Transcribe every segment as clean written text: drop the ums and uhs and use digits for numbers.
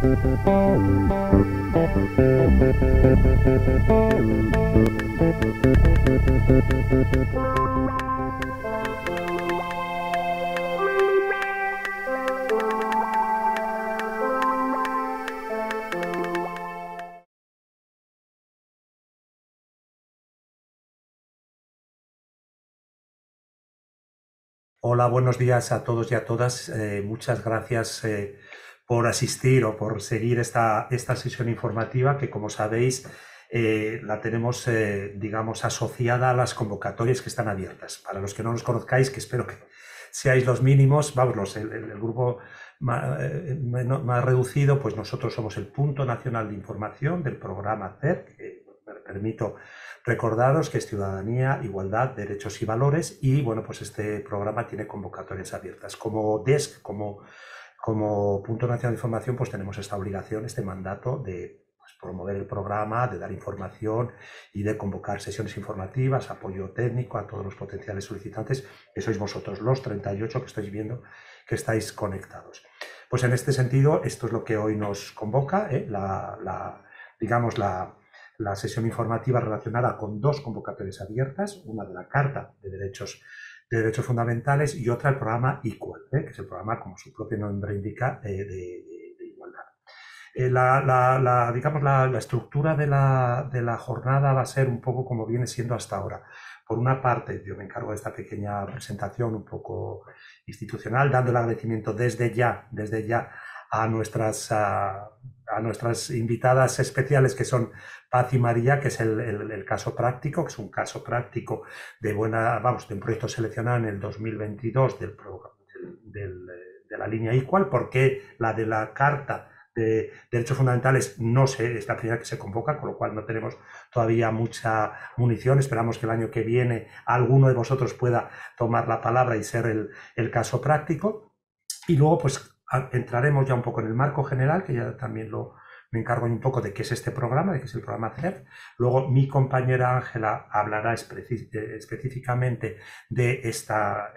Hola, buenos días a todos y a todas. Muchas gracias por asistir o por seguir esta sesión informativa que, como sabéis, la tenemos, digamos, asociada a las convocatorias que están abiertas. Para los que no nos conozcáis, que espero que seáis los mínimos, vamos, el grupo más reducido, pues nosotros somos el Punto Nacional de Información del programa CER, que me permito recordaros que es Ciudadanía, Igualdad, Derechos y Valores, y bueno, pues este programa tiene convocatorias abiertas. Como DESC, como Punto Nacional de Información, pues tenemos esta obligación, este mandato de promover el programa, de dar información y de convocar sesiones informativas, apoyo técnico a todos los potenciales solicitantes, que sois vosotros, los 38 que estáis viendo que estáis conectados. Pues en este sentido, esto es lo que hoy nos convoca, digamos, la sesión informativa relacionada con dos convocatorias abiertas, una de la Carta de Derechos Fundamentales y otra el programa Equal, que es el programa, como su propio nombre indica, de igualdad. Digamos, la estructura de la jornada va a ser un poco como viene siendo hasta ahora. Por una parte, yo me encargo de esta pequeña presentación un poco institucional, dando el agradecimiento desde ya a nuestras invitadas especiales, que son Paz y María, que es el caso práctico, que es un caso práctico de un proyecto seleccionado en el 2022 de la línea Equal. Porque la de la Carta de Derechos Fundamentales no sé, es la primera que se convoca, con lo cual no tenemos todavía mucha munición. Esperamos que el año que viene alguno de vosotros pueda tomar la palabra y ser el caso práctico. Y luego pues entraremos ya un poco en el marco general, que ya también me encargo un poco de qué es este programa, de qué es el programa CERF. Luego mi compañera Ángela hablará específicamente de esta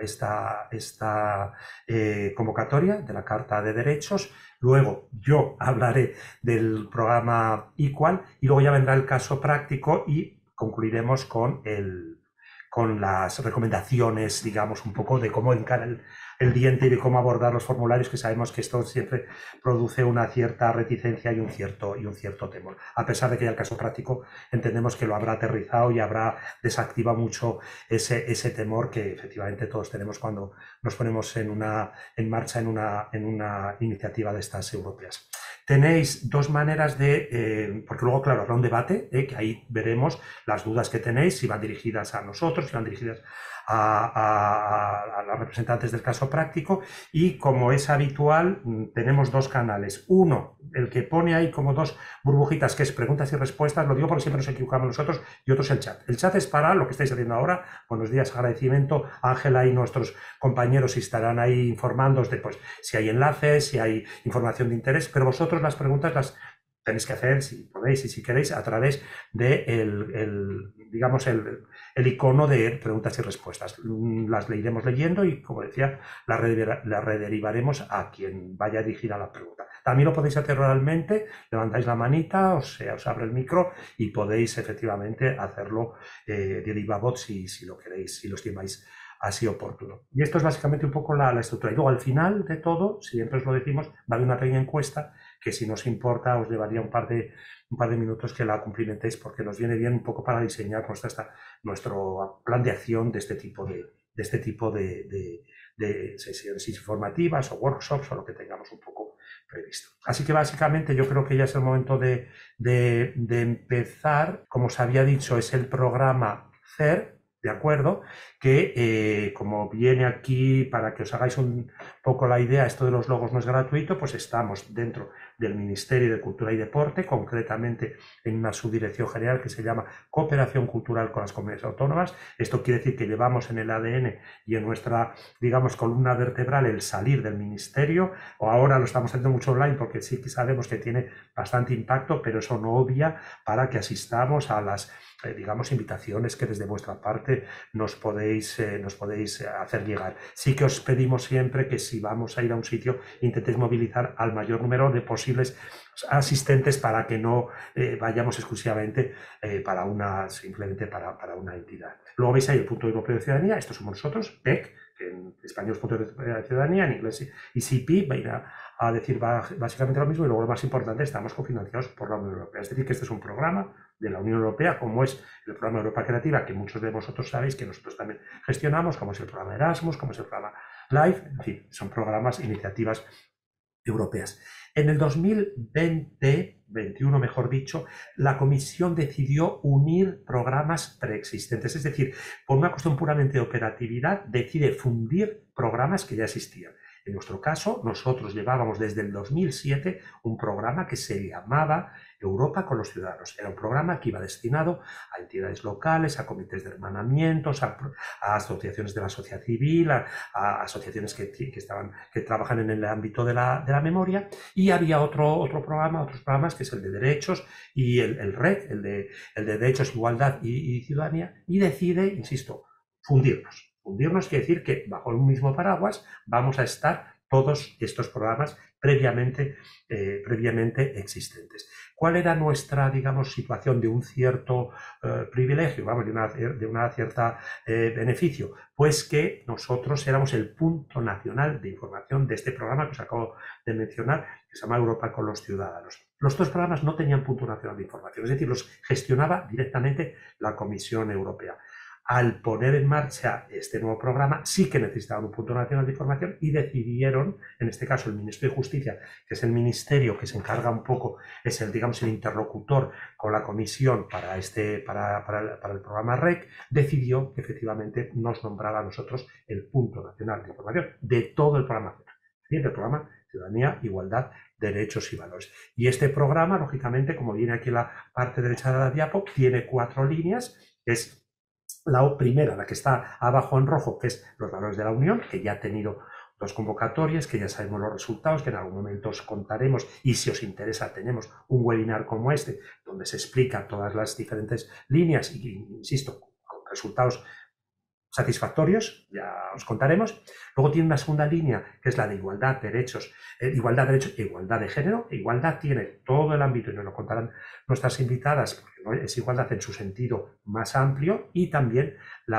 convocatoria de la Carta de Derechos. Luego yo hablaré del programa Equal y luego ya vendrá el caso práctico y concluiremos con las recomendaciones, digamos, un poco de cómo encarar el diente y de cómo abordar los formularios, que sabemos que esto siempre produce una cierta reticencia y un cierto temor. A pesar de que ya el caso práctico entendemos que lo habrá aterrizado y habrá desactivado mucho ese temor que efectivamente todos tenemos cuando nos ponemos en marcha en una iniciativa de estas europeas. Tenéis dos maneras porque luego, claro, habrá un debate, que ahí veremos las dudas que tenéis, si van dirigidas a nosotros, si van dirigidas a los representantes del caso práctico. Y como es habitual, tenemos dos canales. Uno, el que pone ahí como dos burbujitas, que es preguntas y respuestas, lo digo porque siempre nos equivocamos nosotros, y otro es el chat. El chat es para lo que estáis haciendo ahora. Buenos días, agradecimiento. Ángela y nuestros compañeros estarán ahí informándoos de pues, si hay enlaces, si hay información de interés, pero vosotros las preguntas las tenéis que hacer, si podéis y si queréis, a través de digamos, el icono de preguntas y respuestas. Las iremos leyendo y, como decía, las rederivaremos a quien vaya dirigida la pregunta. También lo podéis hacer oralmente, levantáis la manita, os abre el micro y podéis efectivamente hacerlo de viva voz si lo queréis, si lo estimáis así oportuno. Y esto es básicamente un poco la estructura. Y luego, al final de todo, siempre os lo decimos, va a haber una pequeña encuesta que, si nos importa, os llevaría un par de minutos que la cumplimentéis, porque nos viene bien un poco para diseñar nuestro plan de acción de este tipo de sesiones informativas o workshops o lo que tengamos un poco previsto. Así que básicamente yo creo que ya es el momento de empezar. Como os había dicho, es el programa CER, ¿de acuerdo? Que como viene aquí, para que os hagáis un poco la idea, esto de los logos no es gratuito, pues estamos dentro del Ministerio de Cultura y Deporte, concretamente en una subdirección general que se llama Cooperación Cultural con las Comunidades Autónomas. Esto quiere decir que llevamos en el ADN y en nuestra, digamos, columna vertebral el salir del ministerio, o ahora lo estamos haciendo mucho online porque sí que sabemos que tiene bastante impacto, pero eso no obvia para que asistamos a las digamos, invitaciones que desde vuestra parte nos podéis hacer llegar. Sí que os pedimos siempre que, si vamos a ir a un sitio, intentéis movilizar al mayor número de posibles posibles asistentes para que no vayamos exclusivamente simplemente para una entidad. Luego veis ahí el punto europeo de ciudadanía, estos somos nosotros, PEC, que en español es punto de ciudadanía, en inglés ICP, va a ir a decir básicamente lo mismo, y luego lo más importante, estamos cofinanciados por la Unión Europea. Es decir, que este es un programa de la Unión Europea, como es el programa Europa Creativa, que muchos de vosotros sabéis que nosotros también gestionamos, como es el programa Erasmus, como es el programa LIFE, en fin, son programas, iniciativas europeas. En el 2020-21, mejor dicho, la Comisión decidió unir programas preexistentes, es decir, por una cuestión puramente de operatividad, decide fundir programas que ya existían. En nuestro caso, nosotros llevábamos desde el 2007 un programa que se llamaba Europa con los Ciudadanos. Era un programa que iba destinado a entidades locales, a comités de hermanamientos, a asociaciones de la sociedad civil, a asociaciones que trabajan en el ámbito de la memoria, y había otros programas, que es el de derechos y el REC, el de derechos, igualdad y ciudadanía, y decide, insisto, fundirnos. Fundirnos quiere decir que bajo un mismo paraguas vamos a estar todos estos programas previamente existentes. ¿Cuál era nuestra, digamos, situación de un cierto privilegio, vamos, de una cierta beneficio? Pues que nosotros éramos el punto nacional de información de este programa que os acabo de mencionar, que se llama Europa con los Ciudadanos. Los dos programas no tenían punto nacional de información, es decir, los gestionaba directamente la Comisión Europea. Al poner en marcha este nuevo programa, sí que necesitaban un punto nacional de información y decidieron, en este caso el Ministerio de Justicia, que es el ministerio que se encarga un poco, es el interlocutor con la Comisión para el programa REC, decidió que efectivamente nos nombraba a nosotros el punto nacional de información de todo el programa, del programa Ciudadanía, Igualdad, Derechos y Valores. Y este programa, lógicamente, como viene aquí en la parte derecha de la diapo, tiene 4 líneas, que es la primera, la que está abajo en rojo, que es los valores de la Unión, que ya ha tenido 2 convocatorias, que ya sabemos los resultados, que en algún momento os contaremos, y si os interesa tenemos un webinar como este, donde se explica todas las diferentes líneas y, insisto, con resultados satisfactorios, ya os contaremos. Luego tiene una segunda línea, que es la de igualdad, derechos e igualdad de género. Igualdad tiene todo el ámbito, y nos lo contarán nuestras invitadas, porque no es igualdad en su sentido más amplio, y también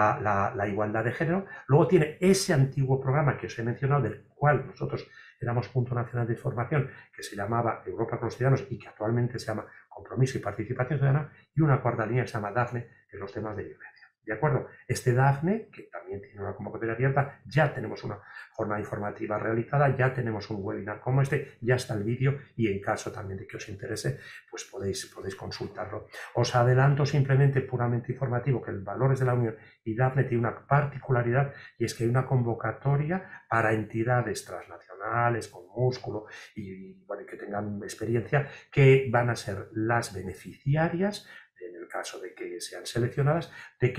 la igualdad de género. Luego tiene ese antiguo programa que os he mencionado, del cual nosotros éramos punto nacional de información, que se llamaba Europa con los Ciudadanos y que actualmente se llama Compromiso y Participación Ciudadana, y una cuarta línea que se llama DAFNE, que es los temas de violencia. ¿De acuerdo? Este DAFNE, que también tiene una convocatoria abierta, ya tenemos una jornada informativa realizada, ya tenemos un webinar como este, ya está el vídeo, y en caso también de que os interese, pues podéis consultarlo. Os adelanto simplemente, puramente informativo, que el Valores de la Unión y DAFNE tiene una particularidad, y es que hay una convocatoria para entidades transnacionales con músculo y bueno, que tengan experiencia, que van a ser las beneficiarias, en el caso de que sean seleccionadas,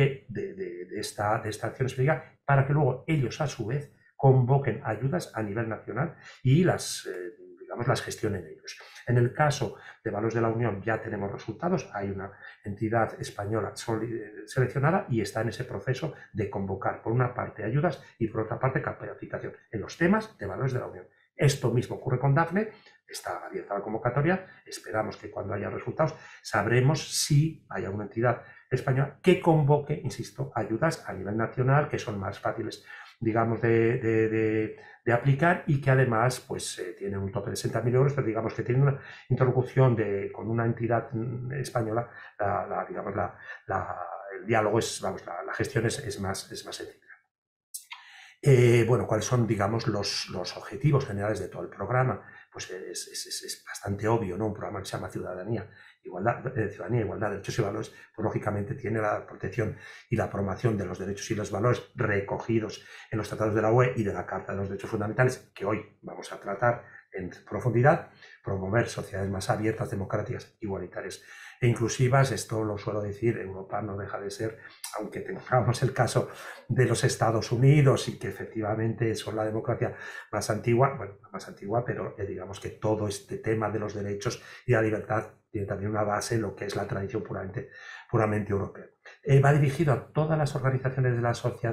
de esta acción específica, para que luego ellos a su vez convoquen ayudas a nivel nacional y las gestionen ellos. En el caso de Valores de la Unión ya tenemos resultados, hay una entidad española seleccionada y está en ese proceso de convocar por una parte ayudas y por otra parte capacitación en los temas de Valores de la Unión. Esto mismo ocurre con DAFNE, está abierta la convocatoria, esperamos que cuando haya resultados sabremos si hay alguna entidad española que convoque, insisto, ayudas a nivel nacional, que son más fáciles, digamos, de aplicar, y que además pues tienen un tope de 60.000 euros, pero digamos que tienen una interlocución con una entidad española, el diálogo es, vamos, la gestión es más sencilla. Bueno, ¿cuáles son, digamos, los objetivos generales de todo el programa? Pues es bastante obvio, ¿no? Un programa que se llama Ciudadanía, Igualdad, Derechos y Valores, pues lógicamente tiene la protección y la promoción de los derechos y los valores recogidos en los tratados de la UE y de la Carta de los Derechos Fundamentales, que hoy vamos a tratar en profundidad, promover sociedades más abiertas, democráticas, igualitarias e inclusivas. Esto lo suelo decir, Europa no deja de ser, aunque tengamos el caso de los Estados Unidos y que efectivamente son la democracia más antigua, pero digamos que todo este tema de los derechos y la libertad tiene también una base en lo que es la tradición puramente europea. Va dirigido a todas las organizaciones de la sociedad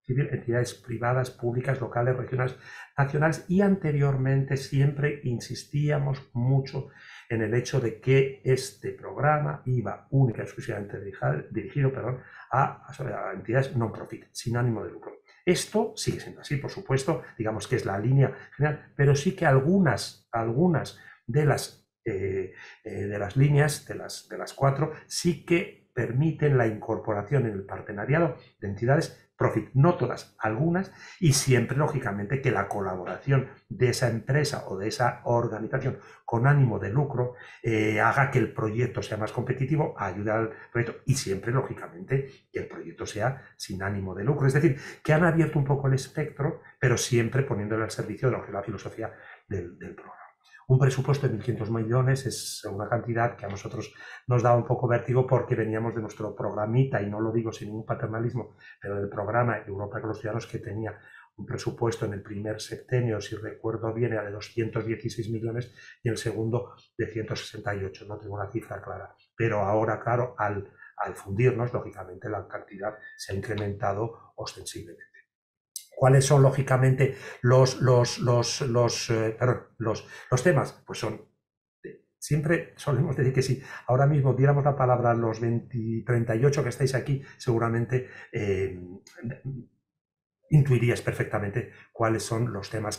civil, entidades privadas, públicas, locales, regionales, nacionales, y anteriormente siempre insistíamos mucho en el hecho de que este programa iba única y exclusivamente dirigido a entidades non-profit, sin ánimo de lucro. Esto sigue siendo así, por supuesto, digamos que es la línea general, pero sí que algunas de las líneas, de las 4, sí que permiten la incorporación en el partenariado de entidades profit, no todas, algunas, y siempre, lógicamente, que la colaboración de esa empresa o de esa organización con ánimo de lucro haga que el proyecto sea más competitivo, ayude al proyecto, y siempre, lógicamente, que el proyecto sea sin ánimo de lucro. Es decir, que han abierto un poco el espectro, pero siempre poniéndole al servicio de la filosofía del programa. Un presupuesto de 1.500 millones es una cantidad que a nosotros nos da un poco vértigo porque veníamos de nuestro programita, y no lo digo sin ningún paternalismo, pero del programa Europa con los Ciudadanos, que tenía un presupuesto en el primer septenio, si recuerdo bien, era de 216 millones y el segundo de 168, no tengo la cifra clara. Pero ahora, claro, al fundirnos, lógicamente la cantidad se ha incrementado ostensiblemente. ¿Cuáles son, lógicamente, los temas? Pues son, siempre solemos decir que si ahora mismo diéramos la palabra a los 38 que estáis aquí, seguramente intuirías perfectamente cuáles son los temas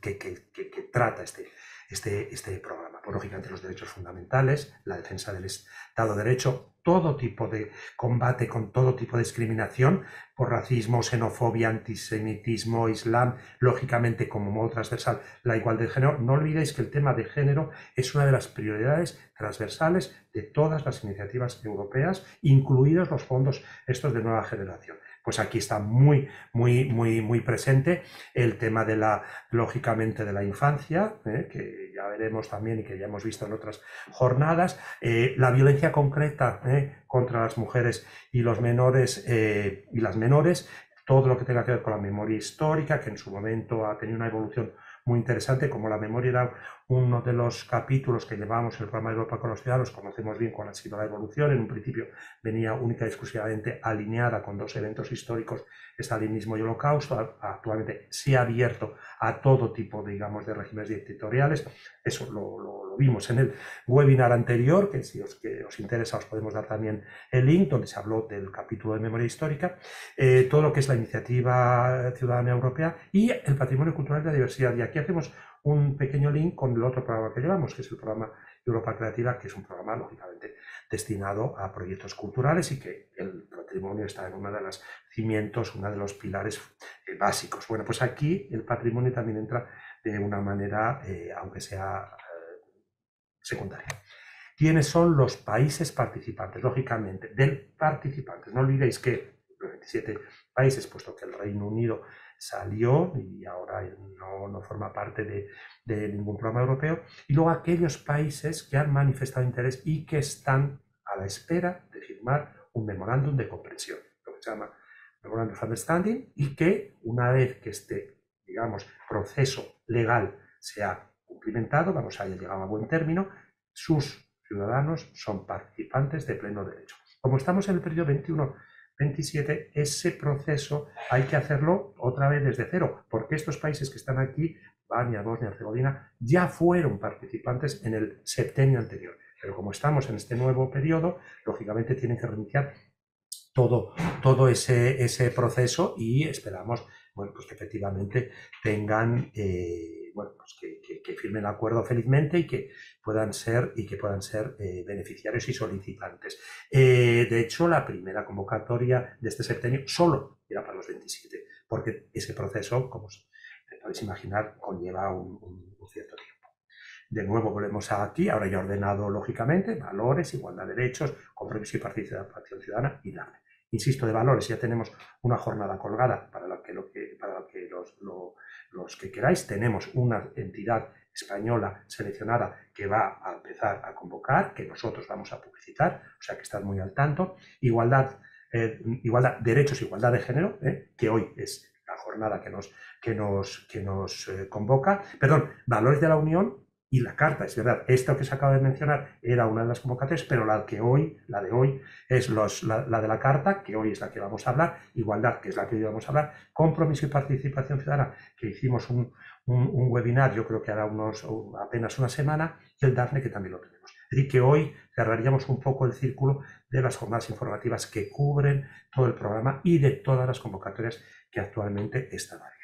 que trata este programa. Pues, lógicamente, los derechos fundamentales, la defensa del Estado de Derecho, todo tipo de combate con todo tipo de discriminación por racismo, xenofobia, antisemitismo, islam, lógicamente como modo transversal, la igualdad de género. No olvidéis que el tema de género es una de las prioridades transversales de todas las iniciativas europeas, incluidos los fondos estos de nueva generación. Pues aquí está muy presente el tema lógicamente, de la infancia, que ya veremos también y que ya hemos visto en otras jornadas, la violencia concreta contra las mujeres y los menores y las menores, todo lo que tenga que ver con la memoria histórica, que en su momento ha tenido una evolución muy interesante. Como la memoria era uno de los capítulos que llevamos en el programa de Europa con los Ciudadanos, conocemos bien cuál ha sido la evolución. En un principio venía única y exclusivamente alineada con 2 eventos históricos, estalinismo y holocausto. Actualmente se ha abierto a todo tipo, digamos, de regímenes dictatoriales. Eso lo vimos en el webinar anterior, que si os interesa os podemos dar también el link, donde se habló del capítulo de memoria histórica, todo lo que es la iniciativa ciudadana europea y el patrimonio cultural de la diversidad. Y aquí hacemos un pequeño link con el otro programa que llevamos, que es el programa Europa Creativa, que es un programa, lógicamente, destinado a proyectos culturales, y que el patrimonio está en uno de los cimientos, uno de los pilares básicos. Bueno, pues aquí el patrimonio también entra de una manera, aunque sea secundaria. ¿Quiénes son los países participantes? Lógicamente, del participantes. No olvidéis que los 27 países, puesto que el Reino Unido salió y ahora no forma parte de ningún programa europeo, y luego aquellos países que han manifestado interés y que están a la espera de firmar un memorándum de comprensión, lo que se llama Memorandum of Understanding, y que una vez que este, digamos, proceso legal se ha cumplimentado, vamos a llegar a buen término, sus ciudadanos son participantes de pleno derecho. Como estamos en el periodo 21-27, ese proceso hay que hacerlo otra vez desde cero, porque estos países que están aquí, Albania, Bosnia, Herzegovina, ya fueron participantes en el septenio anterior. Pero como estamos en este nuevo periodo, lógicamente tienen que reiniciar todo ese proceso, y esperamos, bueno, pues que efectivamente tengan, bueno, pues que firmen el acuerdo felizmente y que puedan ser beneficiarios y solicitantes. De hecho, la primera convocatoria de este septenio solo era para los 27, porque ese proceso, como podéis imaginar, conlleva un cierto tiempo. De nuevo volvemos aquí, ahora ya ordenado lógicamente, valores, igualdad de derechos, compromiso y participación ciudadana y DANE. Insisto, de valores ya tenemos una jornada colgada para los que queráis. Tenemos una entidad española seleccionada que va a empezar a convocar, que nosotros vamos a publicitar, o sea que estad muy al tanto. Igualdad, derechos, igualdad de género, que hoy es la jornada que nos convoca. Perdón, valores de la Unión Y la carta, es verdad, esto que se acaba de mencionar era una de las convocatorias, pero la de hoy es la de la carta, que hoy es la que vamos a hablar, igualdad, que es la que hoy vamos a hablar, compromiso y participación ciudadana, que hicimos un webinar, yo creo que hará apenas una semana, y el DAFNE, que también lo tenemos. Es decir, que hoy cerraríamos un poco el círculo de las jornadas informativas que cubren todo el programa y de todas las convocatorias que actualmente están abiertas.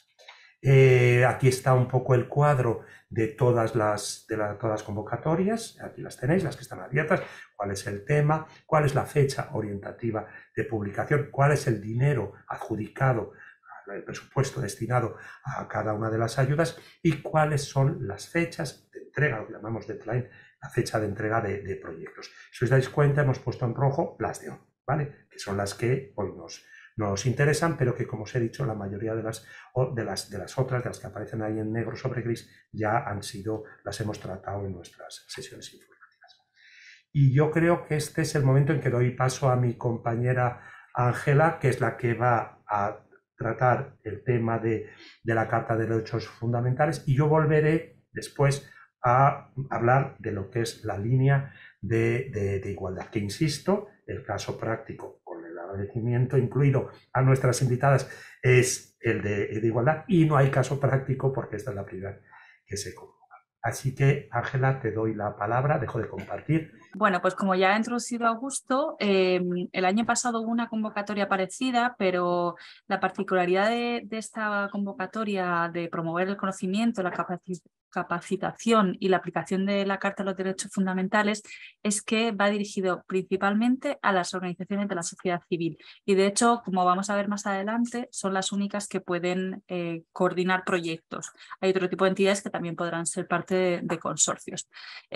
Aquí está un poco el cuadro de todas las convocatorias, aquí las tenéis, las que están abiertas, cuál es el tema, cuál es la fecha orientativa de publicación, cuál es el dinero adjudicado, el presupuesto destinado a cada una de las ayudas y cuáles son las fechas de entrega, lo que llamamos deadline, la fecha de entrega de proyectos. Si os dais cuenta, hemos puesto en rojo las de hoy, ¿vale? Que son las que hoy nos interesan, pero que, como os he dicho, la mayoría de las otras, de las que aparecen ahí en negro sobre gris, ya las hemos tratado en nuestras sesiones informativas. Y yo creo que este es el momento en que doy paso a mi compañera Ángela, que es la que va a tratar el tema de la Carta de Derechos Fundamentales, y yo volveré después a hablar de lo que es la línea de igualdad, que insisto, el caso práctico, con el agradecimiento incluido a nuestras invitadas, es el de igualdad, y no hay caso práctico porque esta es la primera que se convoca. Así que, Ángela, te doy la palabra, dejo de compartir. Bueno, pues como ya ha introducido Augusto, el año pasado hubo una convocatoria parecida, pero la particularidad de esta convocatoria de promover el conocimiento, la capacitación y la aplicación de la Carta de los Derechos Fundamentales es que va dirigido principalmente a las organizaciones de la sociedad civil. Y de hecho, como vamos a ver más adelante, son las únicas que pueden coordinar proyectos. Hay otro tipo de entidades que también podrán ser parte de consorcios.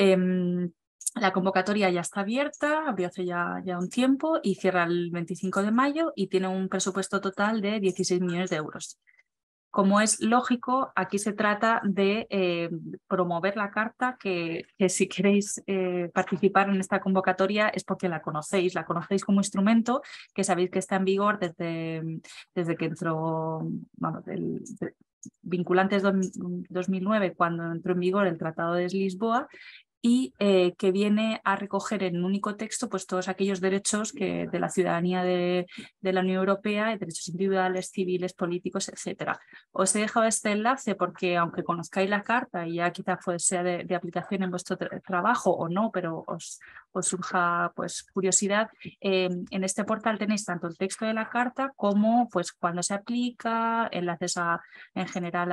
La convocatoria ya está abierta, abrió hace ya un tiempo y cierra el 25 de mayo y tiene un presupuesto total de 16 millones de euros. Como es lógico, aquí se trata de promover la carta, que si queréis participar en esta convocatoria es porque la conocéis como instrumento, que sabéis que está en vigor desde que entró, vinculantes 2009, cuando entró en vigor el Tratado de Lisboa, y que viene a recoger en un único texto pues todos aquellos derechos de la ciudadanía de la Unión Europea, derechos individuales, civiles, políticos, etc. Os he dejado este enlace porque, aunque conozcáis la carta y ya quizá sea de aplicación en vuestro trabajo o no, pero os surja pues curiosidad, en este portal tenéis tanto el texto de la carta como pues cuándo se aplica, enlaces en general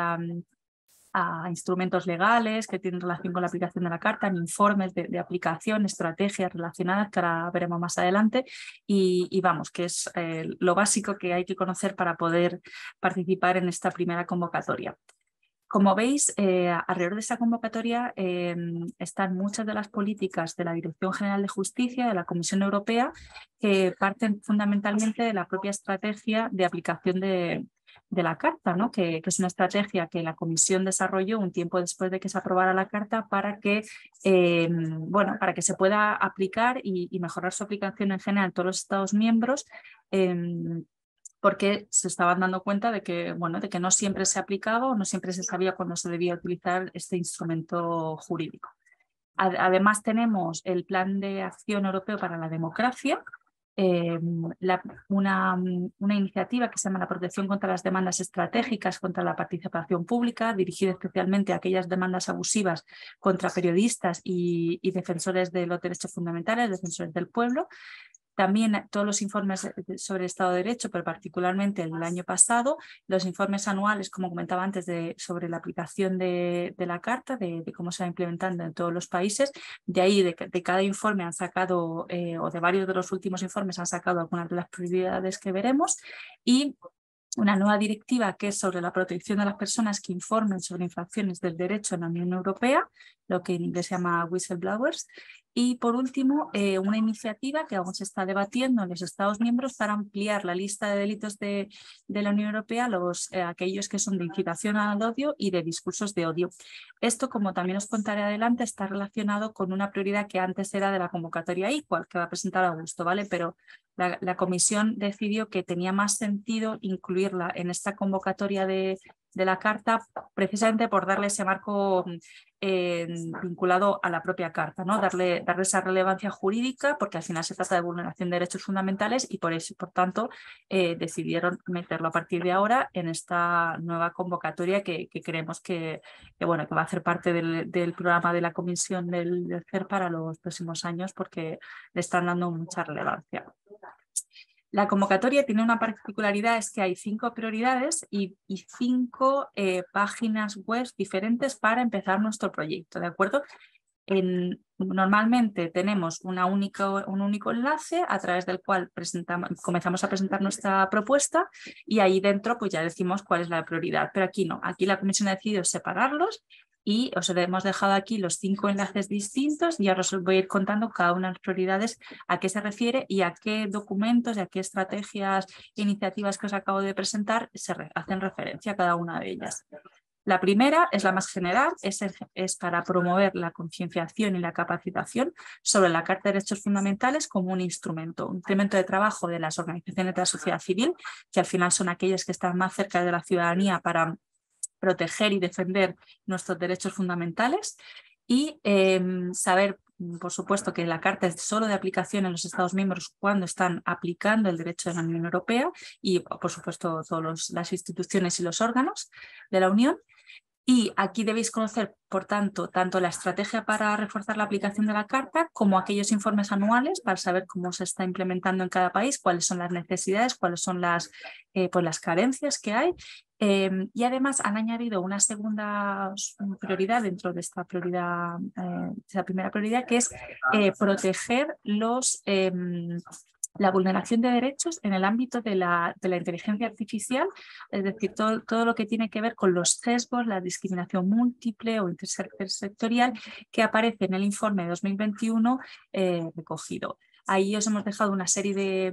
a instrumentos legales que tienen relación con la aplicación de la carta, en informes de aplicación, estrategias relacionadas que ahora veremos más adelante y vamos, que es lo básico que hay que conocer para poder participar en esta primera convocatoria. Como veis, alrededor de esta convocatoria están muchas de las políticas de la Dirección General de Justicia, de la Comisión Europea, que parten fundamentalmente de la propia estrategia de aplicación de la Carta, ¿no? que es una estrategia que la Comisión desarrolló un tiempo después de que se aprobara la Carta para que se pueda aplicar y mejorar su aplicación en general en todos los Estados miembros, porque se estaban dando cuenta de que no siempre se aplicaba o no siempre se sabía cuándo se debía utilizar este instrumento jurídico. Además tenemos el Plan de Acción Europeo para la Democracia, una iniciativa que se llama la protección contra las demandas estratégicas contra la participación pública, dirigida especialmente a aquellas demandas abusivas contra periodistas y defensores de los derechos fundamentales, defensores del pueblo. También todos los informes sobre Estado de Derecho, pero particularmente el del año pasado, los informes anuales, como comentaba antes, sobre la aplicación de la Carta, de cómo se va implementando en todos los países. De ahí, de cada informe han sacado, o de varios de los últimos informes han sacado algunas de las prioridades que veremos, y una nueva directiva que es sobre la protección de las personas que informen sobre infracciones del derecho en la Unión Europea, lo que en inglés se llama whistleblowers. Y por último, una iniciativa que aún se está debatiendo en los Estados miembros para ampliar la lista de delitos de la Unión Europea, aquellos que son de incitación al odio y de discursos de odio. Esto, como también os contaré adelante, está relacionado con una prioridad que antes era de la convocatoria Equal, que va a presentar Augusto, ¿vale? Pero la comisión decidió que tenía más sentido incluirla en esta convocatoria de la Carta, precisamente por darle ese marco vinculado a la propia Carta, ¿no? Darle esa relevancia jurídica, porque al final se trata de vulneración de derechos fundamentales y por tanto decidieron meterlo a partir de ahora en esta nueva convocatoria que creemos que va a hacer parte del programa de la Comisión del CER para los próximos años, porque le están dando mucha relevancia. La convocatoria tiene una particularidad, es que hay 5 prioridades y 5 páginas web diferentes para empezar nuestro proyecto, ¿de acuerdo? Normalmente tenemos un único enlace a través del cual comenzamos a presentar nuestra propuesta y ahí dentro pues ya decimos cuál es la prioridad, pero aquí no, aquí la comisión ha decidido separarlos y os hemos dejado aquí los 5 enlaces distintos y ahora os voy a ir contando cada una de las prioridades, a qué se refiere y a qué documentos y a qué estrategias e iniciativas que os acabo de presentar hacen referencia a cada una de ellas. La primera es la más general, es para promover la concienciación y la capacitación sobre la Carta de Derechos Fundamentales como un instrumento de trabajo de las organizaciones de la sociedad civil, que al final son aquellas que están más cerca de la ciudadanía para proteger y defender nuestros derechos fundamentales y saber, por supuesto, que la Carta es solo de aplicación en los Estados miembros cuando están aplicando el derecho de la Unión Europea y, por supuesto, todas las instituciones y los órganos de la Unión. Y aquí debéis conocer, por tanto la estrategia para reforzar la aplicación de la Carta como aquellos informes anuales para saber cómo se está implementando en cada país, cuáles son las necesidades, cuáles son las carencias que hay. Y además han añadido una segunda prioridad dentro de esta prioridad, esa primera prioridad, que es proteger la vulneración de derechos en el ámbito de la inteligencia artificial, es decir, todo lo que tiene que ver con los sesgos, la discriminación múltiple o intersectorial que aparece en el informe de 2021 recogido. Ahí os hemos dejado una serie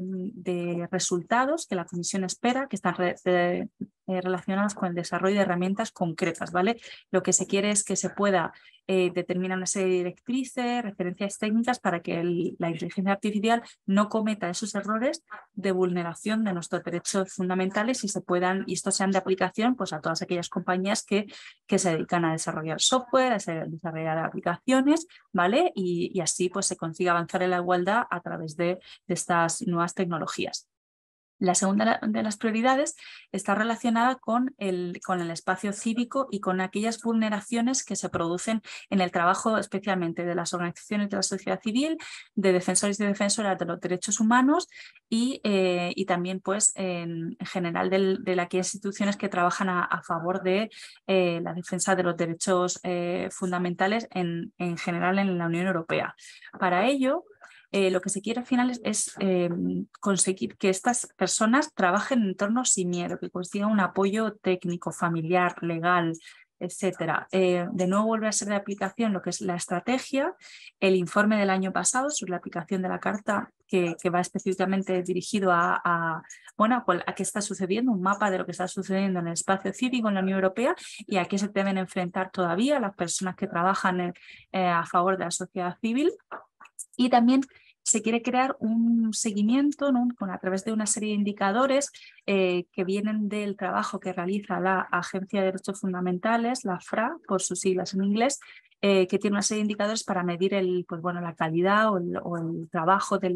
de resultados que la Comisión espera, que están relacionados con el desarrollo de herramientas concretas, ¿vale? Lo que se quiere es que se pueda determinar una serie de directrices, referencias técnicas para que la inteligencia artificial no cometa esos errores de vulneración de nuestros derechos fundamentales y estos sean de aplicación pues, a todas aquellas compañías que se dedican a desarrollar software, a desarrollar aplicaciones, ¿vale? Y así pues, se consiga avanzar en la igualdad a través de estas nuevas tecnologías. La segunda de las prioridades está relacionada con el espacio cívico y con aquellas vulneraciones que se producen en el trabajo especialmente de las organizaciones de la sociedad civil, de defensores y defensoras de los derechos humanos y también pues, en general de aquellas instituciones que trabajan a favor de la defensa de los derechos fundamentales en general en la Unión Europea. Para ello, lo que se quiere al final es conseguir que estas personas trabajen en entornos sin miedo, que consigan un apoyo técnico, familiar, legal, etcétera. De nuevo vuelve a ser de aplicación lo que es la estrategia, el informe del año pasado sobre la aplicación de la Carta que va específicamente dirigido a qué está sucediendo, un mapa de lo que está sucediendo en el espacio cívico en la Unión Europea y a qué se deben enfrentar todavía las personas que trabajan a favor de la sociedad civil. Y también se quiere crear un seguimiento, ¿no? A través de una serie de indicadores que vienen del trabajo que realiza la Agencia de Derechos Fundamentales, la FRA, por sus siglas en inglés, que tiene una serie de indicadores para medir la calidad o el trabajo de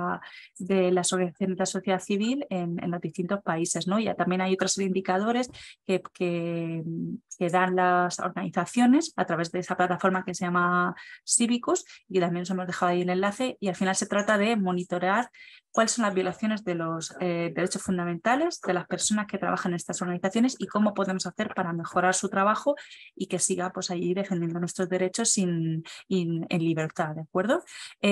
las organizaciones de la sociedad civil en los distintos países, ¿no? Y también hay otra serie de indicadores que dan las organizaciones a través de esa plataforma que se llama Cívicos y también os hemos dejado ahí el enlace y al final se trata de monitorear cuáles son las violaciones de los derechos fundamentales de las personas que trabajan en estas organizaciones y cómo podemos hacer para mejorar su trabajo y que siga pues, allí defendiendo nuestros derechos en libertad, ¿de acuerdo?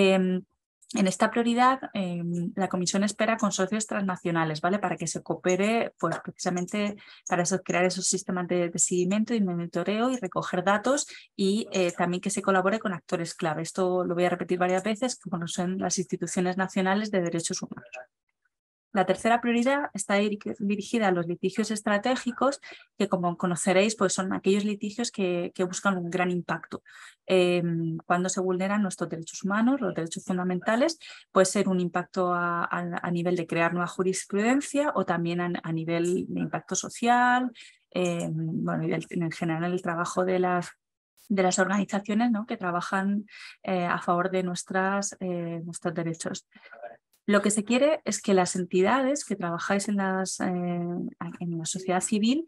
En esta prioridad, la Comisión espera consorcios transnacionales, ¿vale? Para que se coopere, pues precisamente para eso, crear esos sistemas de seguimiento y monitoreo y recoger datos y también que se colabore con actores clave. Esto lo voy a repetir varias veces, como son las instituciones nacionales de derechos humanos. La tercera prioridad está dirigida a los litigios estratégicos, que como conoceréis pues son aquellos litigios que buscan un gran impacto. Cuando se vulneran nuestros derechos humanos, los derechos fundamentales, puede ser un impacto a nivel de crear nueva jurisprudencia o también a nivel de impacto social, y en general el trabajo de las de las organizaciones, ¿no?, que trabajan a favor de nuestros derechos. Lo que se quiere es que las entidades que trabajáis en la sociedad civil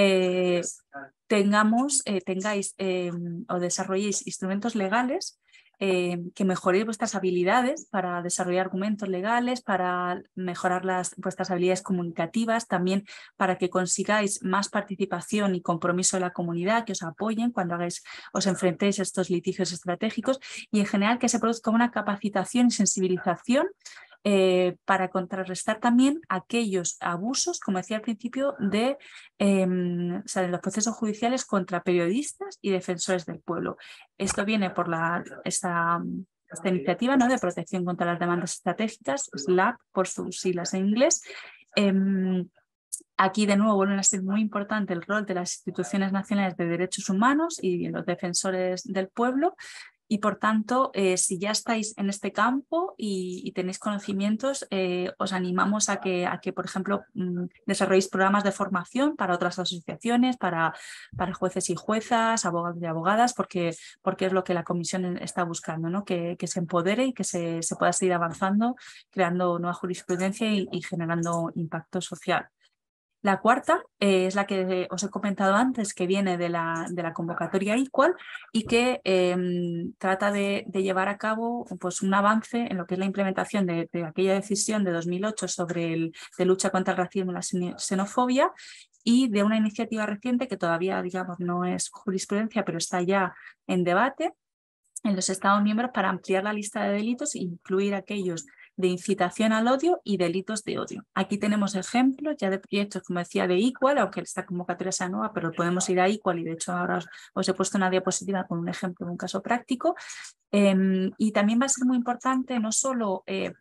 tengáis o desarrolléis instrumentos legales que mejoréis vuestras habilidades para desarrollar argumentos legales, para mejorar vuestras habilidades comunicativas, también para que consigáis más participación y compromiso de la comunidad, que os apoyen cuando os enfrentéis a estos litigios estratégicos, y en general que se produzca una capacitación y sensibilización para contrarrestar también aquellos abusos, como decía al principio, de los procesos judiciales contra periodistas y defensores del pueblo. Esto viene por esta iniciativa, ¿no?, de protección contra las demandas estratégicas, SLAP por sus siglas en inglés. Aquí de nuevo vuelve a ser muy importante el rol de las instituciones nacionales de derechos humanos y los defensores del pueblo. Y por tanto, si ya estáis en este campo y tenéis conocimientos, os animamos a que, por ejemplo, desarrolléis programas de formación para otras asociaciones, para jueces y juezas, abogados y abogadas, porque es lo que la Comisión está buscando, ¿no?, que se empodere y que se pueda seguir avanzando, creando nueva jurisprudencia y generando impacto social. La cuarta es la que os he comentado antes, que viene de la convocatoria Equal y que trata de llevar a cabo pues, un avance en lo que es la implementación de aquella decisión de 2008 de lucha contra el racismo y la xenofobia, y de una iniciativa reciente que todavía, digamos, no es jurisprudencia, pero está ya en debate en los Estados miembros para ampliar la lista de delitos e incluir aquellos de incitación al odio y delitos de odio. Aquí tenemos ejemplos ya de proyectos, como decía, de Equal, aunque esta convocatoria sea nueva, pero podemos ir a Equal, y de hecho ahora os he puesto una diapositiva con un ejemplo de un caso práctico. Y también va a ser muy importante no solo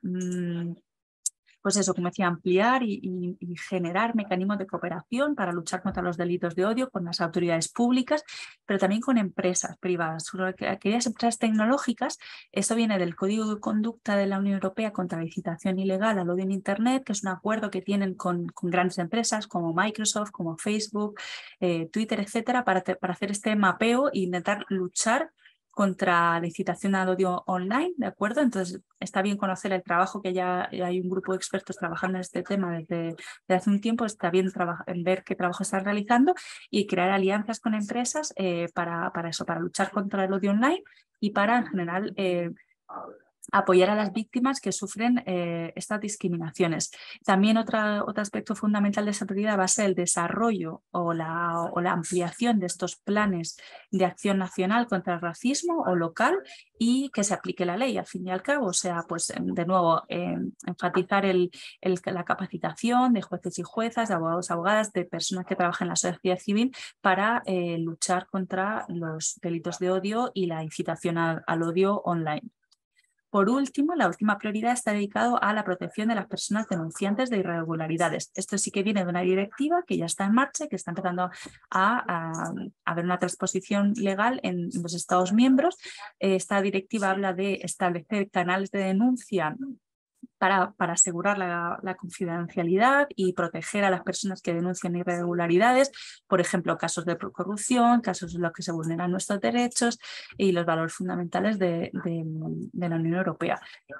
pues eso, como decía, ampliar y generar mecanismos de cooperación para luchar contra los delitos de odio con las autoridades públicas, pero también con empresas privadas. Aquellas empresas tecnológicas, esto viene del Código de Conducta de la Unión Europea contra la incitación ilegal al odio en Internet, que es un acuerdo que tienen con grandes empresas como Microsoft, como Facebook, Twitter, etcétera, para hacer este mapeo e intentar luchar contra la incitación al odio online, ¿de acuerdo? Entonces está bien conocer el trabajo, que ya hay un grupo de expertos trabajando en este tema desde hace un tiempo. Está bien ver qué trabajo están realizando y crear alianzas con empresas para luchar contra el odio online y para, en general, apoyar a las víctimas que sufren estas discriminaciones. También otro aspecto fundamental de esa prioridad va a ser el desarrollo o la ampliación de estos planes de acción nacional contra el racismo o local, y que se aplique la ley al fin y al cabo. O sea, pues de nuevo, enfatizar la capacitación de jueces y juezas, de abogados y abogadas, de personas que trabajan en la sociedad civil para luchar contra los delitos de odio y la incitación al odio online. Por último, la última prioridad está dedicada a la protección de las personas denunciantes de irregularidades. Esto sí que viene de una directiva que ya está en marcha y que está empezando a haber una transposición legal en los Estados miembros. Esta directiva habla de establecer canales de denuncia para asegurar la confidencialidad y proteger a las personas que denuncian irregularidades, por ejemplo, casos de corrupción, casos en los que se vulneran nuestros derechos y los valores fundamentales de la Unión Europea.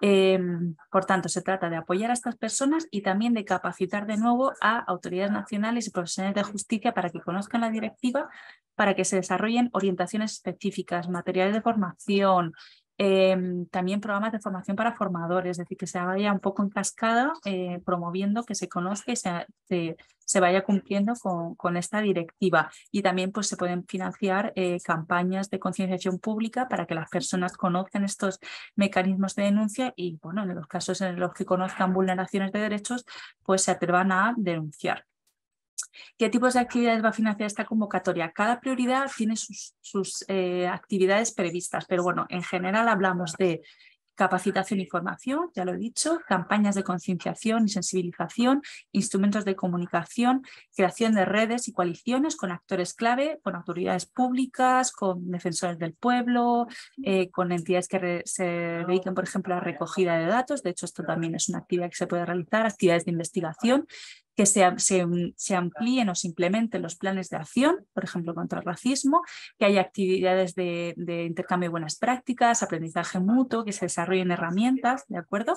Por tanto, se trata de apoyar a estas personas y también de capacitar de nuevo a autoridades nacionales y profesionales de justicia para que conozcan la directiva, para que se desarrollen orientaciones específicas, materiales de formación, también programas de formación para formadores, es decir, que se vaya un poco en cascada, promoviendo que se conozca y se vaya cumpliendo con esta directiva. Y también pues, se pueden financiar campañas de concienciación pública para que las personas conozcan estos mecanismos de denuncia y, bueno, en los casos en los que conozcan vulneraciones de derechos, pues se atrevan a denunciar. ¿Qué tipos de actividades va a financiar esta convocatoria? Cada prioridad tiene sus actividades previstas, pero bueno, en general hablamos de capacitación y formación, ya lo he dicho, campañas de concienciación y sensibilización, instrumentos de comunicación, creación de redes y coaliciones con actores clave, con autoridades públicas, con defensores del pueblo, con entidades que se dediquen, por ejemplo, a la recogida de datos. De hecho, esto también es una actividad que se puede realizar, actividades de investigación. que se amplíen o se implementen los planes de acción, por ejemplo, contra el racismo, que haya actividades de intercambio de buenas prácticas, aprendizaje mutuo, que se desarrollen herramientas, ¿de acuerdo?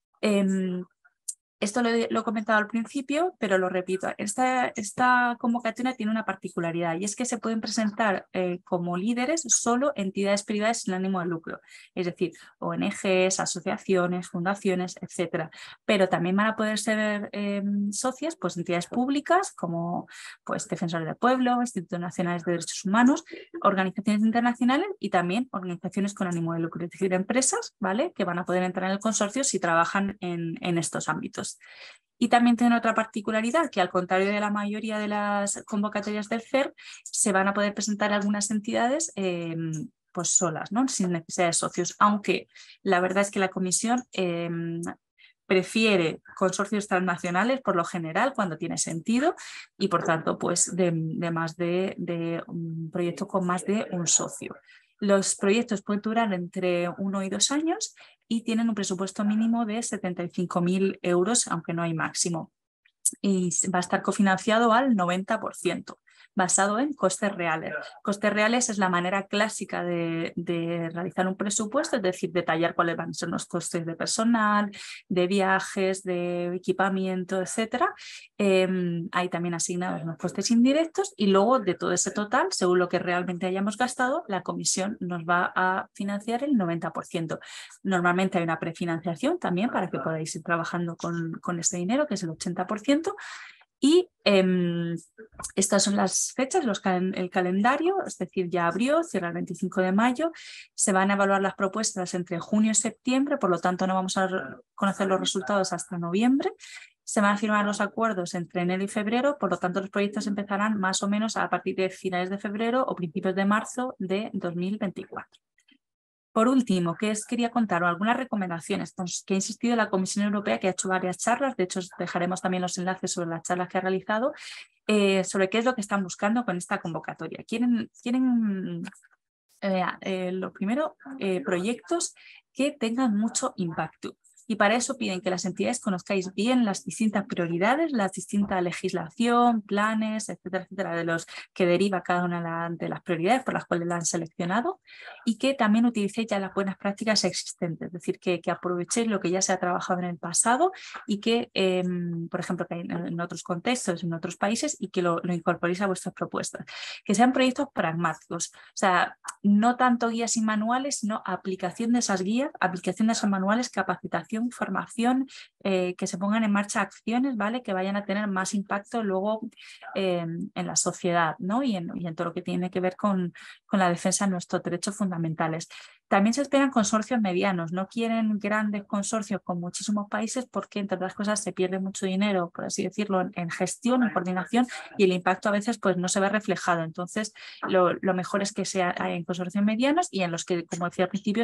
Esto lo he comentado al principio, pero lo repito. Esta convocatoria tiene una particularidad y es que se pueden presentar como líderes solo entidades privadas sin ánimo de lucro, es decir, ONGs, asociaciones, fundaciones, etcétera. Pero también van a poder ser socias, pues, entidades públicas como, pues, Defensores del Pueblo, Institutos Nacionales de Derechos Humanos, organizaciones internacionales y también organizaciones con ánimo de lucro, es decir, empresas, ¿vale?, que van a poder entrar en el consorcio si trabajan en estos ámbitos. Y también tiene otra particularidad, que al contrario de la mayoría de las convocatorias del FER, se van a poder presentar algunas entidades pues solas, ¿no?, sin necesidad de socios, aunque la verdad es que la comisión prefiere consorcios transnacionales por lo general cuando tiene sentido y por tanto pues de un proyecto con más de un socio. Los proyectos pueden durar entre 1 y 2 años y tienen un presupuesto mínimo de 75.000 euros, aunque no hay máximo. Y va a estar cofinanciado al 90%, basado en costes reales. Costes reales es la manera clásica de realizar un presupuesto, es decir, detallar cuáles van a ser los costes de personal, de viajes, de equipamiento, etc. Hay también asignados los costes indirectos y luego de todo ese total, según lo que realmente hayamos gastado, la comisión nos va a financiar el 90%. Normalmente hay una prefinanciación también para que podáis ir trabajando con este dinero, que es el 80%. Y estas son las fechas, el calendario, es decir, ya abrió, cierra el 25 de mayo, se van a evaluar las propuestas entre junio y septiembre, por lo tanto no vamos a conocer los resultados hasta noviembre. Se van a firmar los acuerdos entre enero y febrero, por lo tanto los proyectos empezarán más o menos a partir de finales de febrero o principios de marzo de 2024. Por último, quería contar algunas recomendaciones que ha insistido la Comisión Europea, que ha hecho varias charlas, de hecho os dejaremos también los enlaces sobre las charlas que ha realizado, sobre qué es lo que están buscando con esta convocatoria. Quieren lo primero, proyectos que tengan mucho impacto. Y para eso piden que las entidades conozcáis bien las distintas prioridades, la distinta legislación, planes, etcétera, etcétera, de los que deriva cada una de las prioridades por las cuales la han seleccionado, y que también utilicéis ya las buenas prácticas existentes, es decir, que aprovechéis lo que ya se ha trabajado en el pasado y que, por ejemplo, que hay en otros contextos, en otros países, y que lo incorporéis a vuestras propuestas. Que sean proyectos pragmáticos, o sea, no tanto guías y manuales, sino aplicación de esas guías, aplicación de esos manuales, capacitación, formación, que se pongan en marcha acciones, ¿vale?, que vayan a tener más impacto luego en la sociedad, ¿no?, y en todo lo que tiene que ver con la defensa de nuestros derechos fundamentales. También se esperan consorcios medianos, no quieren grandes consorcios con muchísimos países porque, entre otras cosas, se pierde mucho dinero, por así decirlo, en gestión, en coordinación, y el impacto a veces pues, no se ve reflejado. Entonces, lo mejor es que sea en consorcios medianos y en los que, como decía al principio,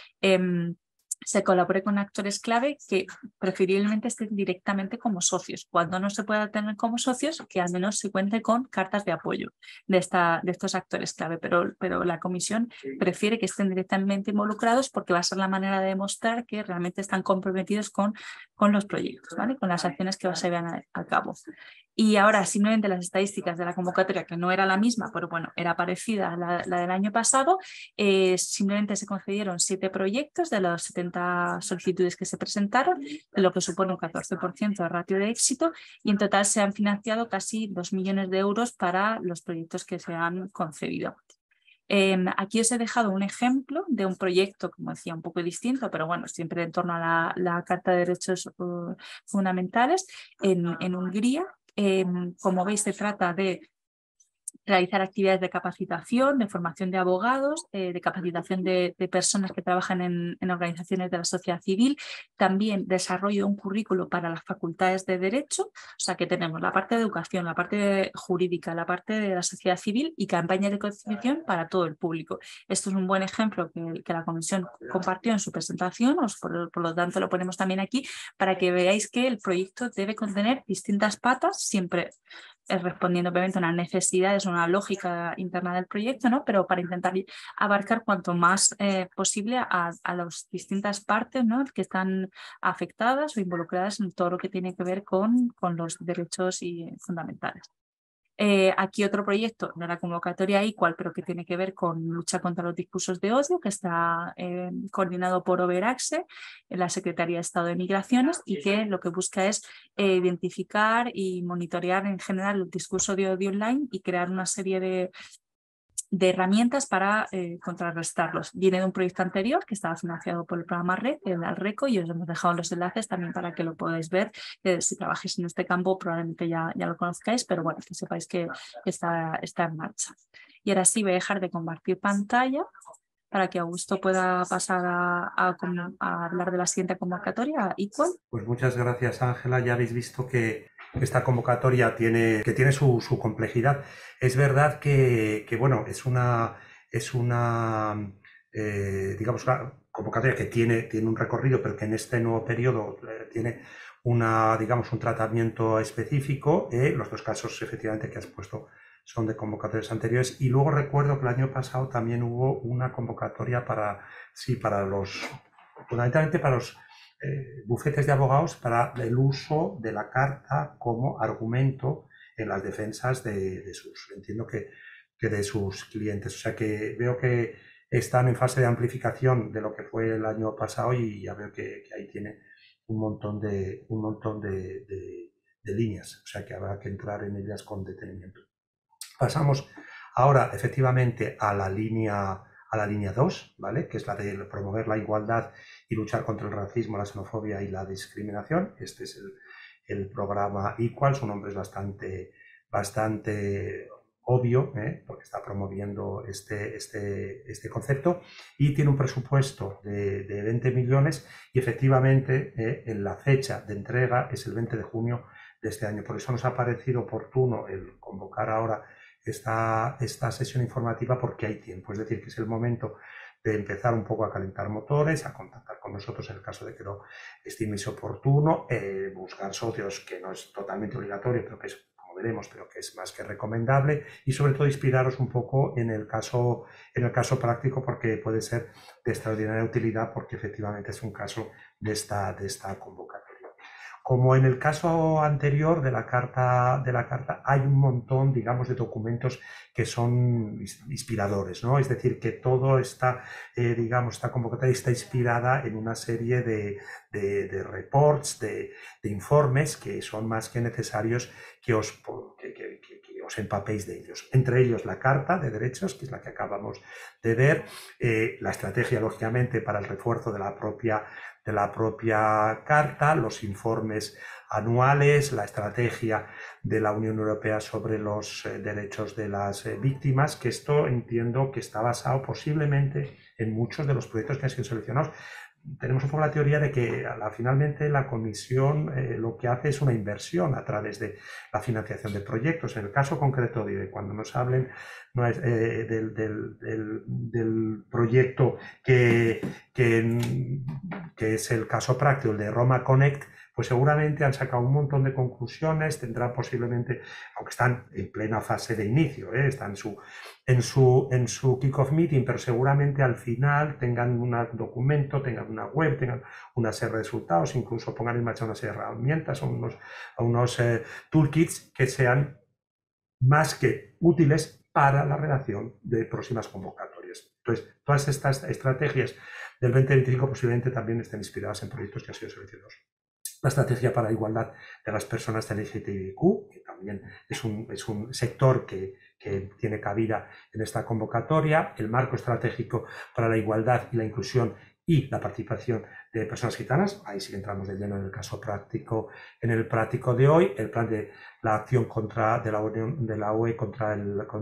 se colabore con actores clave que preferiblemente estén directamente como socios. Cuando no se pueda tener como socios, que al menos se cuente con cartas de apoyo de estos actores clave. Pero la comisión prefiere que estén directamente involucrados porque va a ser la manera de demostrar que realmente están comprometidos con los proyectos, ¿vale?, con las acciones que se llevan a cabo. Y ahora simplemente las estadísticas de la convocatoria, que no era la misma, pero bueno, era parecida a la del año pasado. Simplemente se concedieron 7 proyectos de los 70 solicitudes que se presentaron, de lo que supone un 14% de ratio de éxito, y en total se han financiado casi 2 millones de euros para los proyectos que se han concedido. Aquí os he dejado un ejemplo de un proyecto, como decía, un poco distinto, pero bueno, siempre en torno a la Carta de Derechos Fundamentales en Hungría. Como veis, se trata de realizar actividades de capacitación, de formación de abogados, de capacitación de personas que trabajan en organizaciones de la sociedad civil, también desarrollo de un currículo para las facultades de Derecho, o sea que tenemos la parte de educación, la parte jurídica, la parte de la sociedad civil y campañas de concienciación para todo el público. Esto es un buen ejemplo que la Comisión compartió en su presentación, por lo tanto lo ponemos también aquí para que veáis que el proyecto debe contener distintas patas, siempre respondiendo obviamente a una necesidad, es una lógica interna del proyecto, ¿no? Pero para intentar abarcar cuanto más posible a las distintas partes, ¿no? Que están afectadas o involucradas en todo lo que tiene que ver con los derechos fundamentales. Aquí otro proyecto de la convocatoria Equal, pero que tiene que ver con lucha contra los discursos de odio, que está coordinado por Overaxe, en la Secretaría de Estado de Migraciones, y que lo que busca es identificar y monitorear en general el discurso de odio online y crear una serie de herramientas para contrarrestarlos. Viene de un proyecto anterior que estaba financiado por el programa RED, el Alreco, y os hemos dejado los enlaces también para que lo podáis ver. Si trabajáis en este campo probablemente ya lo conozcáis, pero bueno, que sepáis que está en marcha. Y ahora sí voy a dejar de compartir pantalla para que Augusto pueda pasar a hablar de la siguiente convocatoria, Equal. Pues muchas gracias, Ángela. Ya habéis visto que esta convocatoria tiene su complejidad. Es verdad que bueno, es una digamos, una convocatoria que tiene un recorrido, pero que en este nuevo periodo tiene digamos, un tratamiento específico. Los dos casos, efectivamente, que has puesto son de convocatorias anteriores. Y luego recuerdo que el año pasado también hubo una convocatoria fundamentalmente para los bufetes de abogados, para el uso de la carta como argumento en las defensas entiendo que de sus clientes. O sea que veo que están en fase de amplificación de lo que fue el año pasado, y ya veo que ahí tiene un montón de líneas. O sea que habrá que entrar en ellas con detenimiento. Pasamos ahora efectivamente a la línea 2, ¿vale? Que es la de promover la igualdad y luchar contra el racismo, la xenofobia y la discriminación. Este es el programa Equal. Su nombre es bastante obvio, porque está promoviendo este concepto, y tiene un presupuesto de 20 millones, y efectivamente en la fecha de entrega es el 20 de junio de este año. Por eso nos ha parecido oportuno el convocar ahora esta sesión informativa, porque hay tiempo. Es decir, que es el momento de empezar un poco a calentar motores, a contactar con nosotros en el caso de que lo estiméis oportuno, buscar socios, que no es totalmente obligatorio, pero que es, como veremos, pero que es más que recomendable, y sobre todo inspiraros un poco en el caso práctico, porque puede ser de extraordinaria utilidad, porque efectivamente es un caso de esta convocatoria. Como en el caso anterior de la carta, hay un montón, digamos, de documentos que son inspiradores, ¿no? Es decir, que todo está, digamos, esta convocatoria está inspirada en una serie de reports, de informes, que son más que necesarios que os empapéis de ellos. Entre ellos la Carta de Derechos, que es la que acabamos de ver, la estrategia, lógicamente, para el refuerzo de la propia carta, los informes anuales, la estrategia de la Unión Europea sobre los derechos de las víctimas, que esto entiendo que está basado posiblemente en muchos de los proyectos que han sido seleccionados. Tenemos un poco la teoría de que finalmente la Comisión lo que hace es una inversión a través de la financiación de proyectos. En el caso concreto de cuando nos hablen del proyecto que es el caso práctico, el de Roma Connect, pues seguramente han sacado un montón de conclusiones, tendrán posiblemente, aunque están en plena fase de inicio, están en su kick-off meeting, pero seguramente al final tengan un documento, tengan una web, tengan una serie de resultados, incluso pongan en marcha una serie de herramientas o unos toolkits que sean más que útiles para la redacción de próximas convocatorias. Entonces, todas estas estrategias del 2025 posiblemente también estén inspiradas en proyectos que han sido seleccionados. La estrategia para la igualdad de las personas LGTBIQ, que también es un sector que tiene cabida en esta convocatoria. El marco estratégico para la igualdad y la inclusión y la participación de personas gitanas. Ahí sí que entramos de lleno en el caso práctico, de hoy. El plan de la acción de la UE contra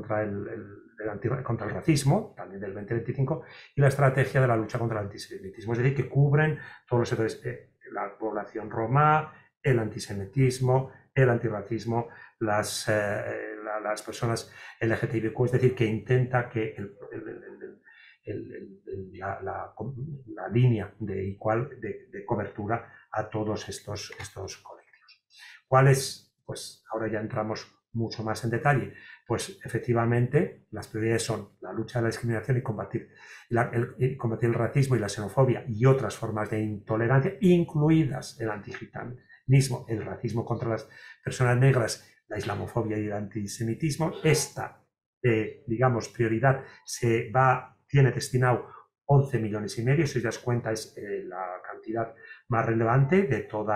el racismo, también del 2025, y la estrategia de la lucha contra el antisemitismo. Es decir, que cubren todos los sectores, la población roma, el antisemitismo, el antirracismo, las personas LGTBIQ, es decir, que intenta que la línea de cobertura a todos estos colectivos. ¿Cuáles? Pues ahora ya entramos mucho más en detalle, pues efectivamente las prioridades son la lucha de la discriminación y combatir el racismo y la xenofobia y otras formas de intolerancia, incluidas el antigitanismo, el racismo contra las personas negras, la islamofobia y el antisemitismo. Esta, digamos, prioridad tiene destinado 11 millones y medio, si os das cuenta es la cantidad más relevante de toda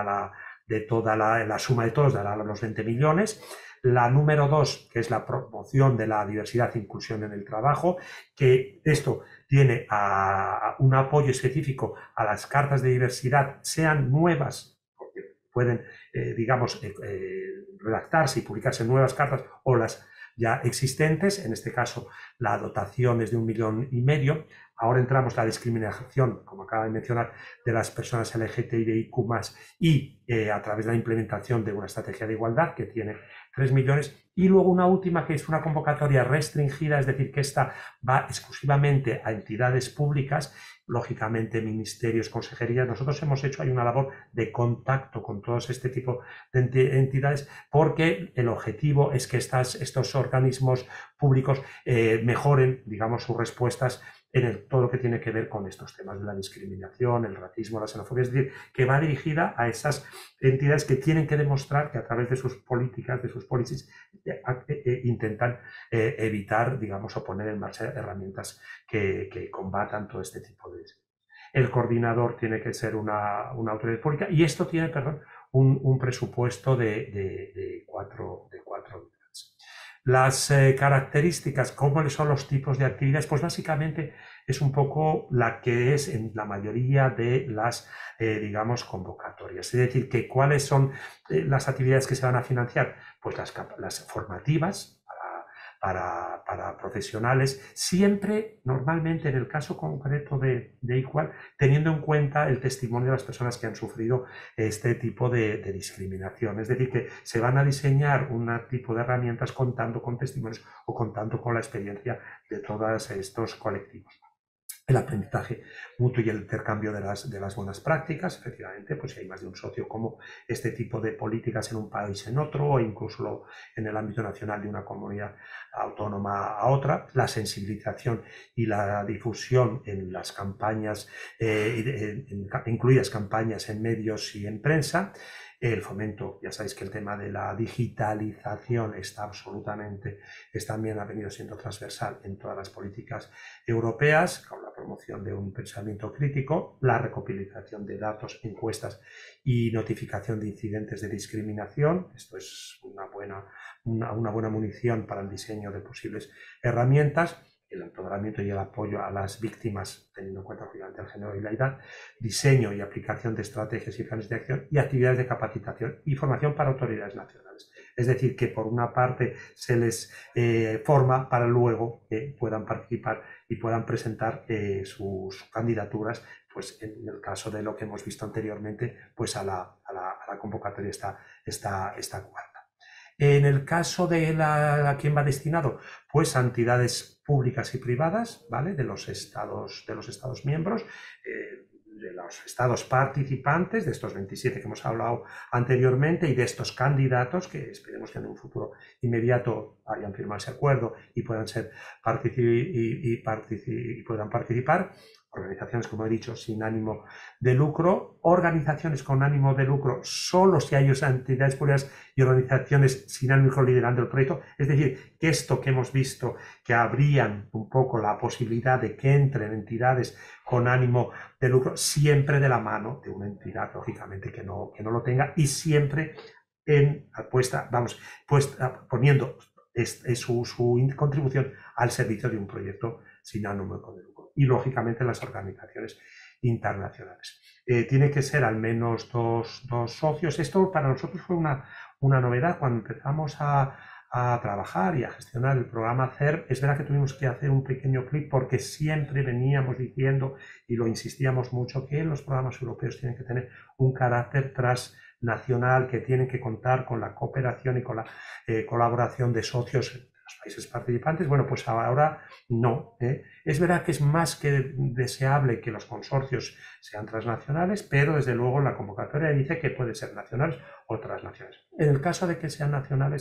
la suma de todos, dará los 20 millones. La número 2, que es la promoción de la diversidad e inclusión en el trabajo, que esto tiene un apoyo específico a las cartas de diversidad, sean nuevas, porque pueden, digamos, redactarse y publicarse nuevas cartas o las ya existentes. En este caso, la dotación es de 1,5 millones. Ahora entramos en la discriminación, como acaba de mencionar, de las personas LGTBIQ+, y a través de la implementación de una estrategia de igualdad que tiene 3 millones. Y luego una última, que es una convocatoria restringida, es decir, que esta va exclusivamente a entidades públicas, lógicamente ministerios, consejerías. Nosotros hemos hecho ahí una labor de contacto con todos este tipo de entidades, porque el objetivo es que estos organismos públicos mejoren, digamos, sus respuestas en todo lo que tiene que ver con estos temas de la discriminación, el racismo, la xenofobia. Es decir, que va dirigida a esas entidades que tienen que demostrar que a través de sus políticas, de sus policies, intentan evitar, digamos, o poner en marcha herramientas que combatan todo este tipo de... El coordinador tiene que ser una autoridad pública, y esto tiene, perdón, un presupuesto de 4 millones. Las características, ¿cómo son los tipos de actividades? Pues básicamente es un poco la que es en la mayoría de las, digamos, convocatorias. Es decir, que ¿cuáles son las actividades que se van a financiar? Pues las formativas para profesionales, siempre, normalmente, en el caso concreto de Equal, teniendo en cuenta el testimonio de las personas que han sufrido este tipo de discriminación. Es decir, que se van a diseñar un tipo de herramientas contando con testimonios o contando con la experiencia de todos estos colectivos. El aprendizaje mutuo y el intercambio de las buenas prácticas, efectivamente, pues si hay más de un socio, como este tipo de políticas en un país en otro, o incluso en el ámbito nacional de una comunidad autónoma a otra. La sensibilización y la difusión en las campañas, incluidas campañas en medios y en prensa. El fomento, ya sabéis que el tema de la digitalización también ha venido siendo transversal en todas las políticas europeas, con la promoción de un pensamiento crítico, la recopilación de datos, encuestas y notificación de incidentes de discriminación. Esto es una buena munición para el diseño de posibles herramientas. El empoderamiento y el apoyo a las víctimas, teniendo en cuenta obviamente el género y la edad, diseño y aplicación de estrategias y planes de acción y actividades de capacitación y formación para autoridades nacionales. Es decir, que por una parte se les forma para luego que puedan participar y puedan presentar sus candidaturas, pues en el caso de lo que hemos visto anteriormente, pues a la convocatoria esta cuarta. En el caso de a quién va destinado, pues a entidades públicas y privadas, ¿vale? De los estados miembros, de los estados participantes, de estos 27 que hemos hablado anteriormente, y de estos candidatos que esperemos que en un futuro inmediato hayan firmado ese acuerdo y puedan puedan participar. Organizaciones, como he dicho, sin ánimo de lucro. Organizaciones con ánimo de lucro solo si hay entidades públicas y organizaciones sin ánimo de lucro liderando el proyecto. Es decir, que esto que hemos visto, que abrían un poco la posibilidad de que entren entidades con ánimo de lucro, siempre de la mano de una entidad, lógicamente, que no lo tenga, y siempre poniendo su contribución al servicio de un proyecto sin ánimo de lucro. Y lógicamente las organizaciones internacionales. Tiene que ser al menos dos socios. Esto para nosotros fue una novedad cuando empezamos a trabajar y a gestionar el programa CERP. Es verdad que tuvimos que hacer un pequeño clic porque siempre veníamos diciendo, y lo insistíamos mucho, que los programas europeos tienen que tener un carácter transnacional, que tienen que contar con la cooperación y con la colaboración de socios los países participantes. Bueno, pues ahora no. Es verdad que es más que deseable que los consorcios sean transnacionales, pero desde luego la convocatoria dice que puede ser nacionales o transnacionales. En el caso de que sean nacionales,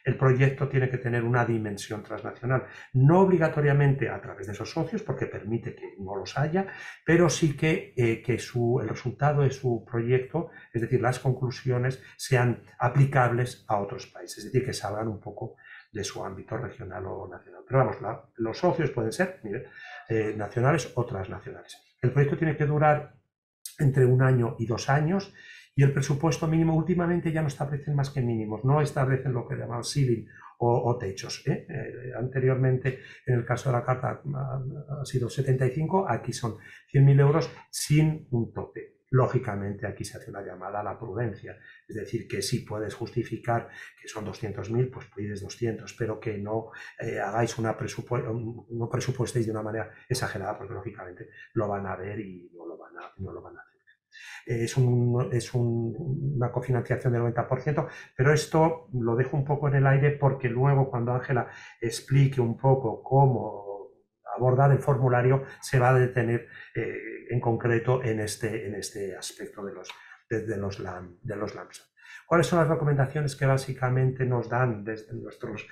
el proyecto tiene que tener una dimensión transnacional, no obligatoriamente a través de esos socios, porque permite que no los haya, pero sí que el resultado de su proyecto, es decir, las conclusiones, sean aplicables a otros países, es decir, que salgan un poco de su ámbito regional o nacional. Pero vamos, los socios pueden ser nacionales o transnacionales. El proyecto tiene que durar entre 1 año y 2 años, y el presupuesto mínimo últimamente ya no establecen más que mínimos, no establecen lo que llaman ceiling o techos. Anteriormente, en el caso de la carta, ha sido 75, aquí son 100.000 euros sin un tope. Lógicamente, aquí se hace una llamada a la prudencia, es decir, que si puedes justificar que son 200.000, pues pides 200, pero que no hagáis no presupuestéis de una manera exagerada, porque lógicamente lo van a ver y no lo van a hacer. Es una cofinanciación del 90%, pero esto lo dejo un poco en el aire porque luego, cuando Ángela explique un poco cómo abordar el formulario, se va a detener en concreto en este aspecto de los LAMSA. ¿Cuáles son las recomendaciones que básicamente nos dan desde nuestros,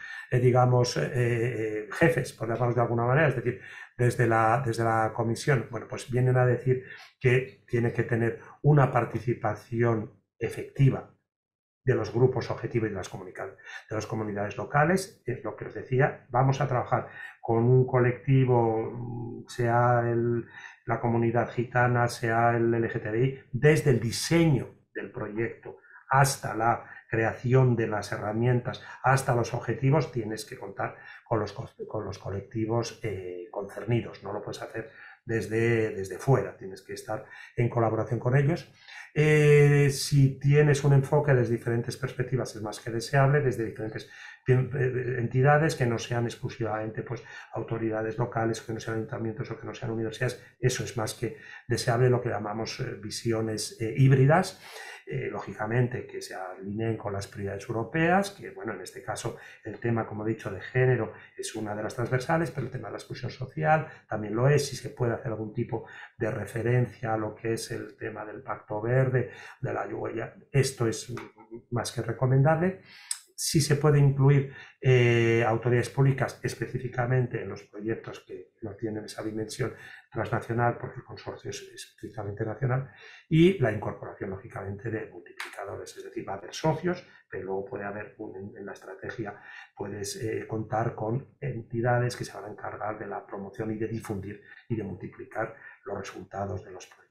jefes, por llamarlos de alguna manera, es decir, desde la comisión? Bueno, pues vienen a decir que tiene que tener una participación efectiva de los grupos objetivos y de las comunidades locales. Es lo que os decía, vamos a trabajar con un colectivo, sea la comunidad gitana, sea el LGTBI, desde el diseño del proyecto hasta la creación de las herramientas, hasta los objetivos, tienes que contar con los colectivos concernidos. No lo puedes hacer desde fuera, tienes que estar en colaboración con ellos. Si tienes un enfoque desde diferentes perspectivas, es más que deseable, desde diferentes entidades que no sean exclusivamente pues, autoridades locales, que no sean ayuntamientos o que no sean universidades. Eso es más que deseable, lo que llamamos visiones híbridas. Lógicamente que se alineen con las prioridades europeas, que bueno, en este caso el tema, como he dicho, de género es una de las transversales, pero el tema de la exclusión social también lo es. Si se puede hacer algún tipo de referencia a lo que es el tema del Pacto Verde, de la huella, esto es más que recomendable. Sí se puede incluir autoridades públicas específicamente en los proyectos que no tienen esa dimensión transnacional, porque el consorcio es estrictamente nacional, y la incorporación, lógicamente, de multiplicadores, es decir, va a haber socios, pero luego puede haber, en la estrategia, puedes contar con entidades que se van a encargar de la promoción y de difundir y de multiplicar los resultados de los proyectos.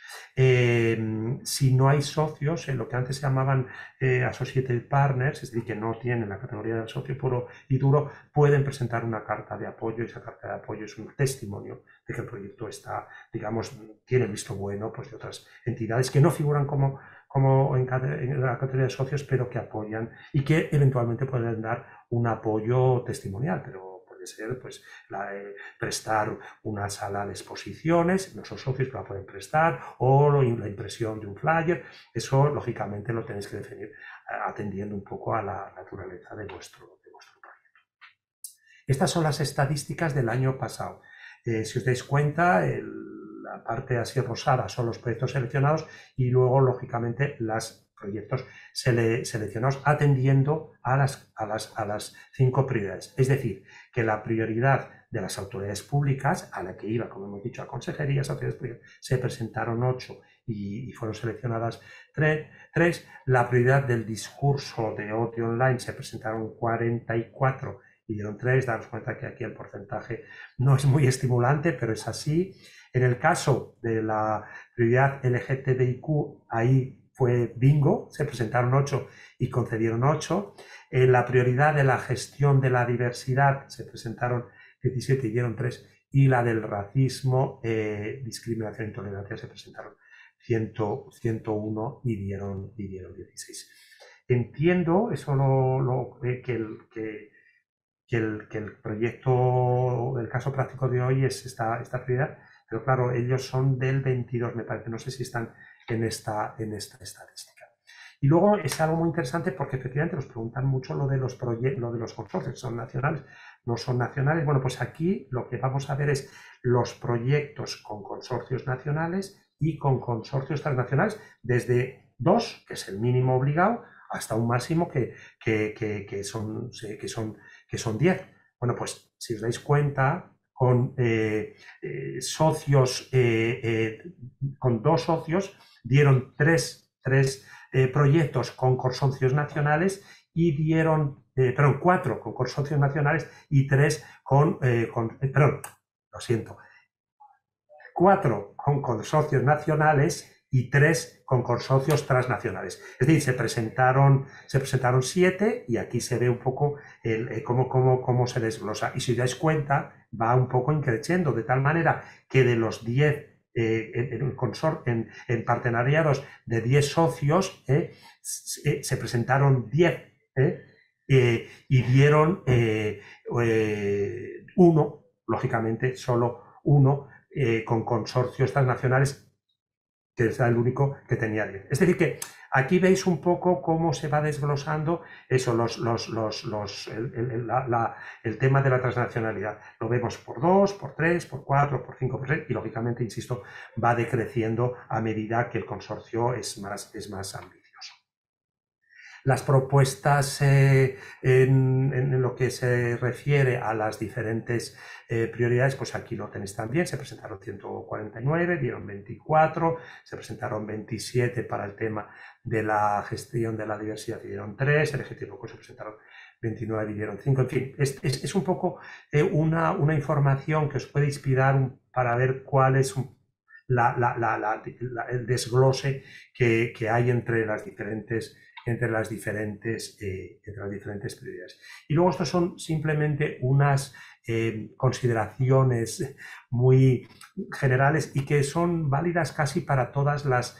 Si no hay socios, en lo que antes se llamaban associated partners, es decir, que no tienen la categoría de socio puro y duro, pueden presentar una carta de apoyo, y esa carta de apoyo es un testimonio de que el proyecto está, digamos, tiene visto bueno pues, de otras entidades que no figuran como en la categoría de socios, pero que apoyan y que eventualmente pueden dar un apoyo testimonial, pero ser pues, prestar una sala de exposiciones, nuestros socios la pueden prestar, o la impresión de un flyer. Eso lógicamente lo tenéis que definir atendiendo un poco a la naturaleza de vuestro proyecto. Estas son las estadísticas del año pasado. Si os dais cuenta, la parte así rosada son los proyectos seleccionados, y luego lógicamente los proyectos seleccionados atendiendo a las 5 prioridades. Es decir, que la prioridad de las autoridades públicas, a la que iba, como hemos dicho, a consejerías, autoridades públicas, se presentaron 8 y fueron seleccionadas 3. La prioridad del discurso de odio online, se presentaron 44 y dieron 3. Daros cuenta que aquí el porcentaje no es muy estimulante, pero es así. En el caso de la prioridad LGTBIQ, ahí fue bingo, se presentaron 8 y concedieron 8. En la prioridad de la gestión de la diversidad se presentaron 17 y dieron 3. Y la del racismo, discriminación e intolerancia, se presentaron 101 y dieron 16. Entiendo eso que el proyecto, el caso práctico de hoy es esta prioridad, pero claro, ellos son del 22, me parece, no sé si están en esta estadística. Y luego es algo muy interesante porque efectivamente nos preguntan mucho lo de los consorcios, ¿son nacionales? ¿No son nacionales? Bueno, pues aquí lo que vamos a ver es los proyectos con consorcios nacionales y con consorcios transnacionales, desde 2, que es el mínimo obligado, hasta un máximo que son 10. Bueno, pues si os dais cuenta, con socios, con 2 socios, dieron tres proyectos con consorcios nacionales y dieron, perdón, 4 con consorcios nacionales y 3 perdón, lo siento, 4 con consorcios nacionales y 3 con consorcios transnacionales. Es decir, se presentaron 7 y aquí se ve un poco cómo se desglosa. Y si os dais cuenta, va un poco increciendo, de tal manera que de los 10 en partenariados de 10 socios, se presentaron 10 y dieron uno, lógicamente, solo uno con consorcios transnacionales, que era el único que tenía 10. Es decir, que aquí veis un poco cómo se va desglosando eso, el tema de la transnacionalidad. Lo vemos por 2, por 3, por 4, por 5, por 6 y lógicamente, insisto, va decreciendo a medida que el consorcio es más ambicioso. Las propuestas en lo que se refiere a las diferentes prioridades, pues aquí lo tenéis también. Se presentaron 149, dieron 24, se presentaron 27 para el tema de la gestión de la diversidad y dieron 3, LGTB se presentaron 29 y dieron 5. En fin, es un poco una información que os puede inspirar para ver cuál es el desglose que hay entre las diferentes prioridades. Y luego estos son simplemente unas consideraciones muy generales y que son válidas casi para todas las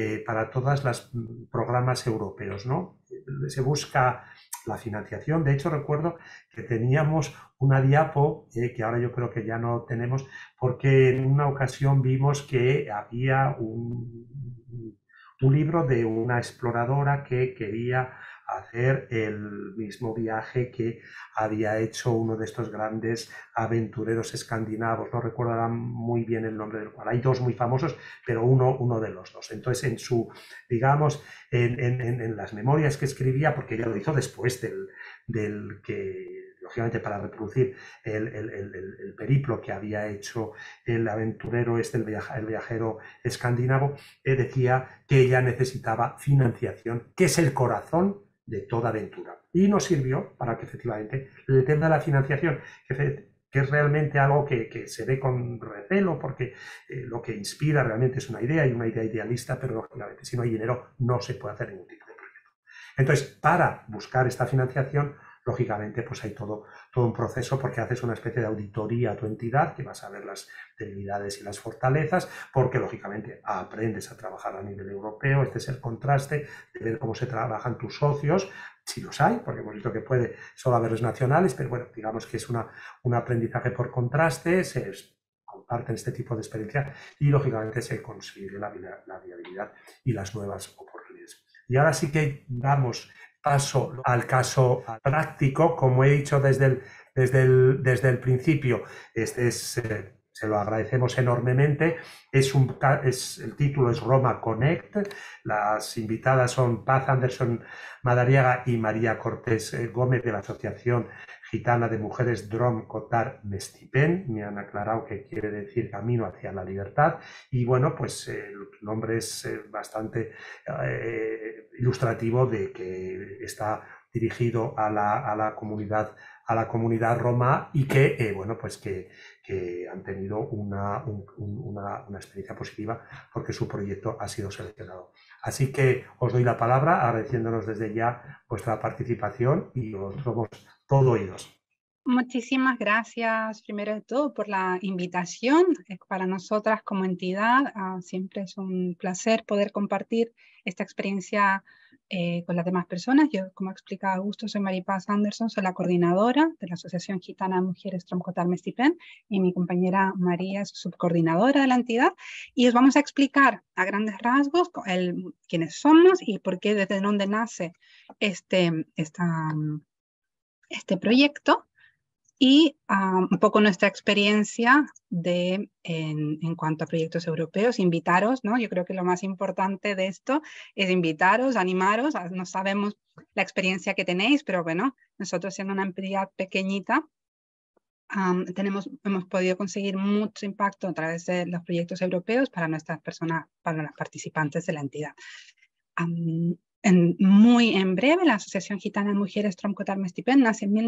programas europeos, ¿no? Se busca la financiación. De hecho, recuerdo que teníamos una diapo que ahora yo creo que ya no tenemos, porque en una ocasión vimos que había un libro de una exploradora que quería hacer el mismo viaje que había hecho uno de estos grandes aventureros escandinavos. No recuerdo ahora muy bien el nombre del cual. Hay 2 muy famosos, pero uno de los 2. Entonces, en su, digamos, en las memorias que escribía, porque ella lo hizo después del que, lógicamente, para reproducir el periplo que había hecho el aventurero el viajero escandinavo, decía que ella necesitaba financiación, que es el corazón de toda aventura. Y nos sirvió para que efectivamente el tema de la financiación, que es realmente algo que se ve con recelo, porque lo que inspira realmente es una idea y una idea idealista, pero lógicamente si no hay dinero no se puede hacer ningún tipo de proyecto. Entonces, para buscar esta financiación, lógicamente, pues hay todo un proceso, porque haces una especie de auditoría a tu entidad, que vas a ver las debilidades y las fortalezas, porque lógicamente aprendes a trabajar a nivel europeo. Este es el contraste de ver cómo se trabajan tus socios, si los hay, porque hemos visto que puede solo haberlos nacionales, pero bueno, digamos que es un aprendizaje por contraste, se comparten este tipo de experiencia y lógicamente se consigue la viabilidad y las nuevas oportunidades. Y ahora sí que damos paso al caso práctico. Como he dicho desde el principio, se lo agradecemos enormemente. El título es Roma Connect. Las invitadas son Paz Anderson Madariaga y María Cortés Gómez, de la Asociación Gitana de Mujeres Drom Cotar Mestipen. Me han aclarado que quiere decir Camino hacia la Libertad. Y bueno, pues el nombre es bastante ilustrativo de que está dirigido a la comunidad roma y que, bueno, pues que han tenido una experiencia positiva porque su proyecto ha sido seleccionado. Así que os doy la palabra, agradeciéndonos desde ya vuestra participación y os somos todo oídos. Muchísimas gracias, primero de todo, por la invitación. Para nosotras como entidad siempre es un placer poder compartir esta experiencia con las demás personas. Yo, como explica Augusto, soy Maripaz Anderson, soy la coordinadora de la Asociación Gitana de Mujeres Drom Cotar Mestipen y mi compañera María es subcoordinadora de la entidad. Y os vamos a explicar a grandes rasgos quiénes somos y por qué, desde dónde nace este proyecto. y un poco nuestra experiencia en cuanto a proyectos europeos, invitaros, ¿no? Yo creo que lo más importante de esto es invitaros, animaros, no sabemos la experiencia que tenéis, pero bueno, nosotros siendo una entidad pequeñita, hemos podido conseguir mucho impacto a través de los proyectos europeos para nuestras personas, para los participantes de la entidad. Muy en breve, la Asociación Gitana de Mujeres Troncotar-Mestipén nace en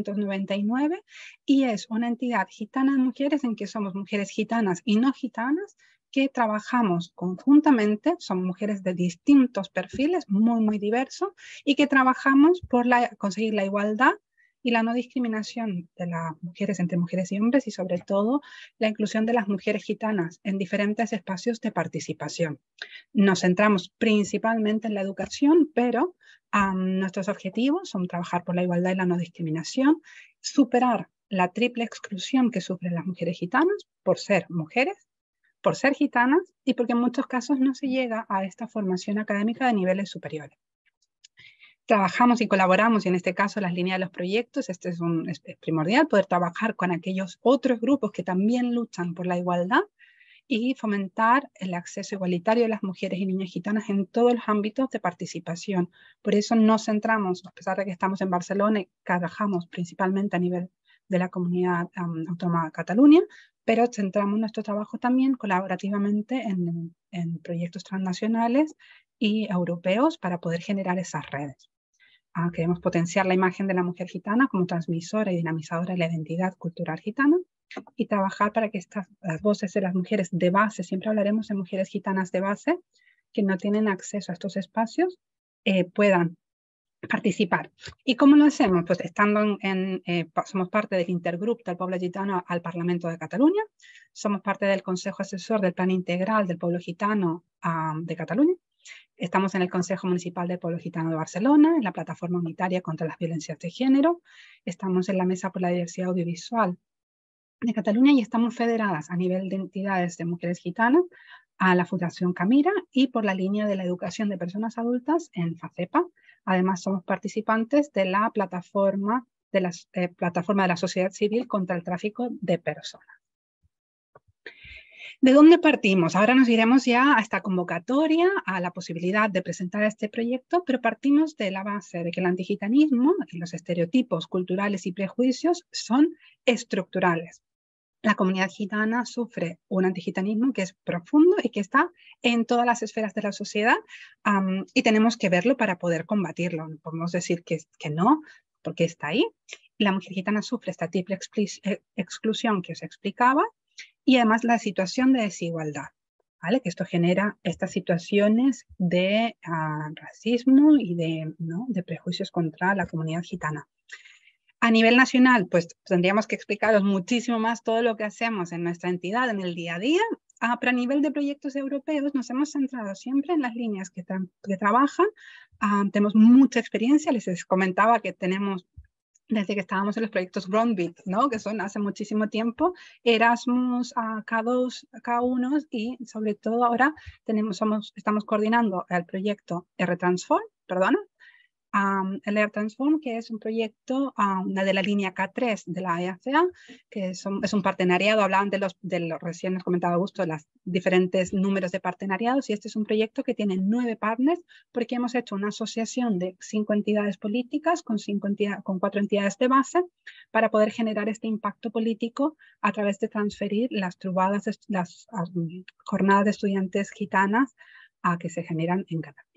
1999 y es una entidad gitana de mujeres en que somos mujeres gitanas y no gitanas que trabajamos conjuntamente, son mujeres de distintos perfiles, muy diversos, y que trabajamos por conseguir la igualdad y la no discriminación de las mujeres entre mujeres y hombres y sobre todo la inclusión de las mujeres gitanas en diferentes espacios de participación. Nos centramos principalmente en la educación, pero nuestros objetivos son trabajar por la igualdad y la no discriminación, superar la triple exclusión que sufren las mujeres gitanas por ser mujeres, por ser gitanas y porque en muchos casos no se llega a esta formación académica de niveles superiores. Trabajamos y colaboramos, y en este caso las líneas de los proyectos, es primordial poder trabajar con aquellos otros grupos que también luchan por la igualdad y fomentar el acceso igualitario de las mujeres y niñas gitanas en todos los ámbitos de participación. Por eso nos centramos, a pesar de que estamos en Barcelona y trabajamos principalmente a nivel de la comunidad autónoma de Cataluña, pero centramos nuestro trabajo también colaborativamente en proyectos transnacionales y europeos para poder generar esas redes. Queremos potenciar la imagen de la mujer gitana como transmisora y dinamizadora de la identidad cultural gitana y trabajar para que las voces de las mujeres de base, siempre hablaremos de mujeres gitanas de base, que no tienen acceso a estos espacios, puedan participar. ¿Y cómo lo hacemos? Pues somos parte del Intergrup del Pueblo Gitano al Parlamento de Cataluña, somos parte del Consejo Asesor del Plan Integral del Pueblo Gitano de Cataluña, estamos en el Consejo Municipal del Pueblo Gitano de Barcelona, en la Plataforma Unitaria contra las Violencias de Género, estamos en la Mesa por la Diversidad Audiovisual de Cataluña y estamos federadas a nivel de entidades de mujeres gitanas a la Fundación Camira y por la línea de la educación de personas adultas en FACEPA. Además, somos participantes de la plataforma de la sociedad civil contra el tráfico de personas. ¿De dónde partimos? Ahora nos iremos ya a esta convocatoria, a la posibilidad de presentar este proyecto, pero partimos de la base de que el antigitanismo y los estereotipos culturales y prejuicios son estructurales. La comunidad gitana sufre un antigitanismo que es profundo y que está en todas las esferas de la sociedad y tenemos que verlo para poder combatirlo. No podemos decir que no, porque está ahí. La mujer gitana sufre esta triple exclusión que os explicaba y además la situación de desigualdad, ¿vale? Que esto genera estas situaciones de racismo y de prejuicios contra la comunidad gitana. A nivel nacional, pues tendríamos que explicaros muchísimo más todo lo que hacemos en nuestra entidad en el día a día, pero a nivel de proyectos europeos nos hemos centrado siempre en las líneas que trabajan. Tenemos mucha experiencia, les comentaba que tenemos desde que estábamos en los proyectos Groundbeat, ¿no? Que son hace muchísimo tiempo, Erasmus, K2, K1 y sobre todo ahora estamos coordinando el proyecto R-Transform, el Air Transform, que es un proyecto de la línea K3 de la EACA, que es un partenariado, hablaban de los recién nos comentaba Augusto, de los diferentes números de partenariados, y este es un proyecto que tiene 9 partners, porque hemos hecho una asociación de 5 entidades políticas con 4 entidades de base, para poder generar este impacto político a través de transferir las jornadas de estudiantes gitanas que se generan en Cataluña.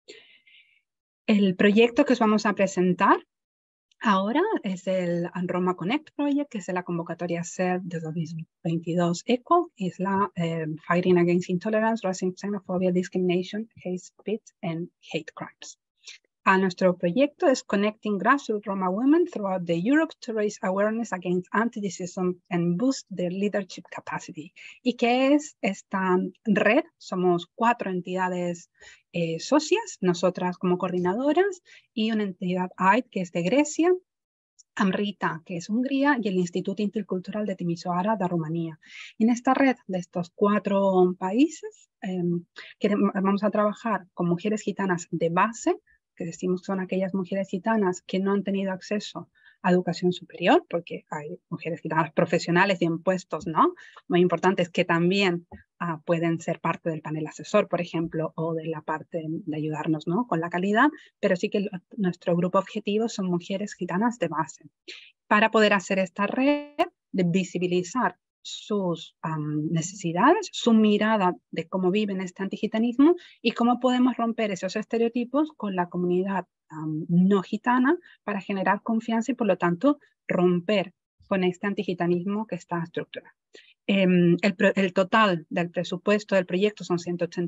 El proyecto que os vamos a presentar ahora es el Roma Connect Project, que es la convocatoria SER de 2022 Equal, es la Fighting Against Intolerance, Racism, Xenophobia, Discrimination, Hate Speech and Hate Crimes. Nuestro proyecto es Connecting Grassroots Roma Women throughout the Europe to raise awareness against anti-racism and boost their leadership capacity. ¿Y qué es esta red? Somos 4 entidades socias, nosotras como coordinadoras, y una entidad AID, que es de Grecia, Amrita, que es Hungría, y el Instituto Intercultural de Timisoara, de Rumanía. En esta red de estos 4 países vamos a trabajar con mujeres gitanas de base, que decimos que son aquellas mujeres gitanas que no han tenido acceso a educación superior, porque hay mujeres gitanas profesionales y en puestos, ¿no?, muy importantes que también pueden ser parte del panel asesor, por ejemplo, o de la parte de ayudarnos, ¿no?, con la calidad, pero sí que nuestro grupo objetivo son mujeres gitanas de base. Para poder hacer esta red, de visibilizar sus necesidades, su mirada de cómo viven este antigitanismo y cómo podemos romper esos estereotipos con la comunidad no gitana para generar confianza y, por lo tanto, romper con este antigitanismo que está estructurado. El total del presupuesto del proyecto son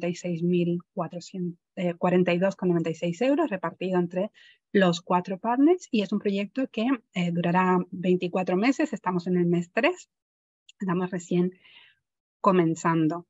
186.442,96 euros repartido entre los 4 partners y es un proyecto que durará 24 meses, estamos en el mes 3, estamos recién comenzando.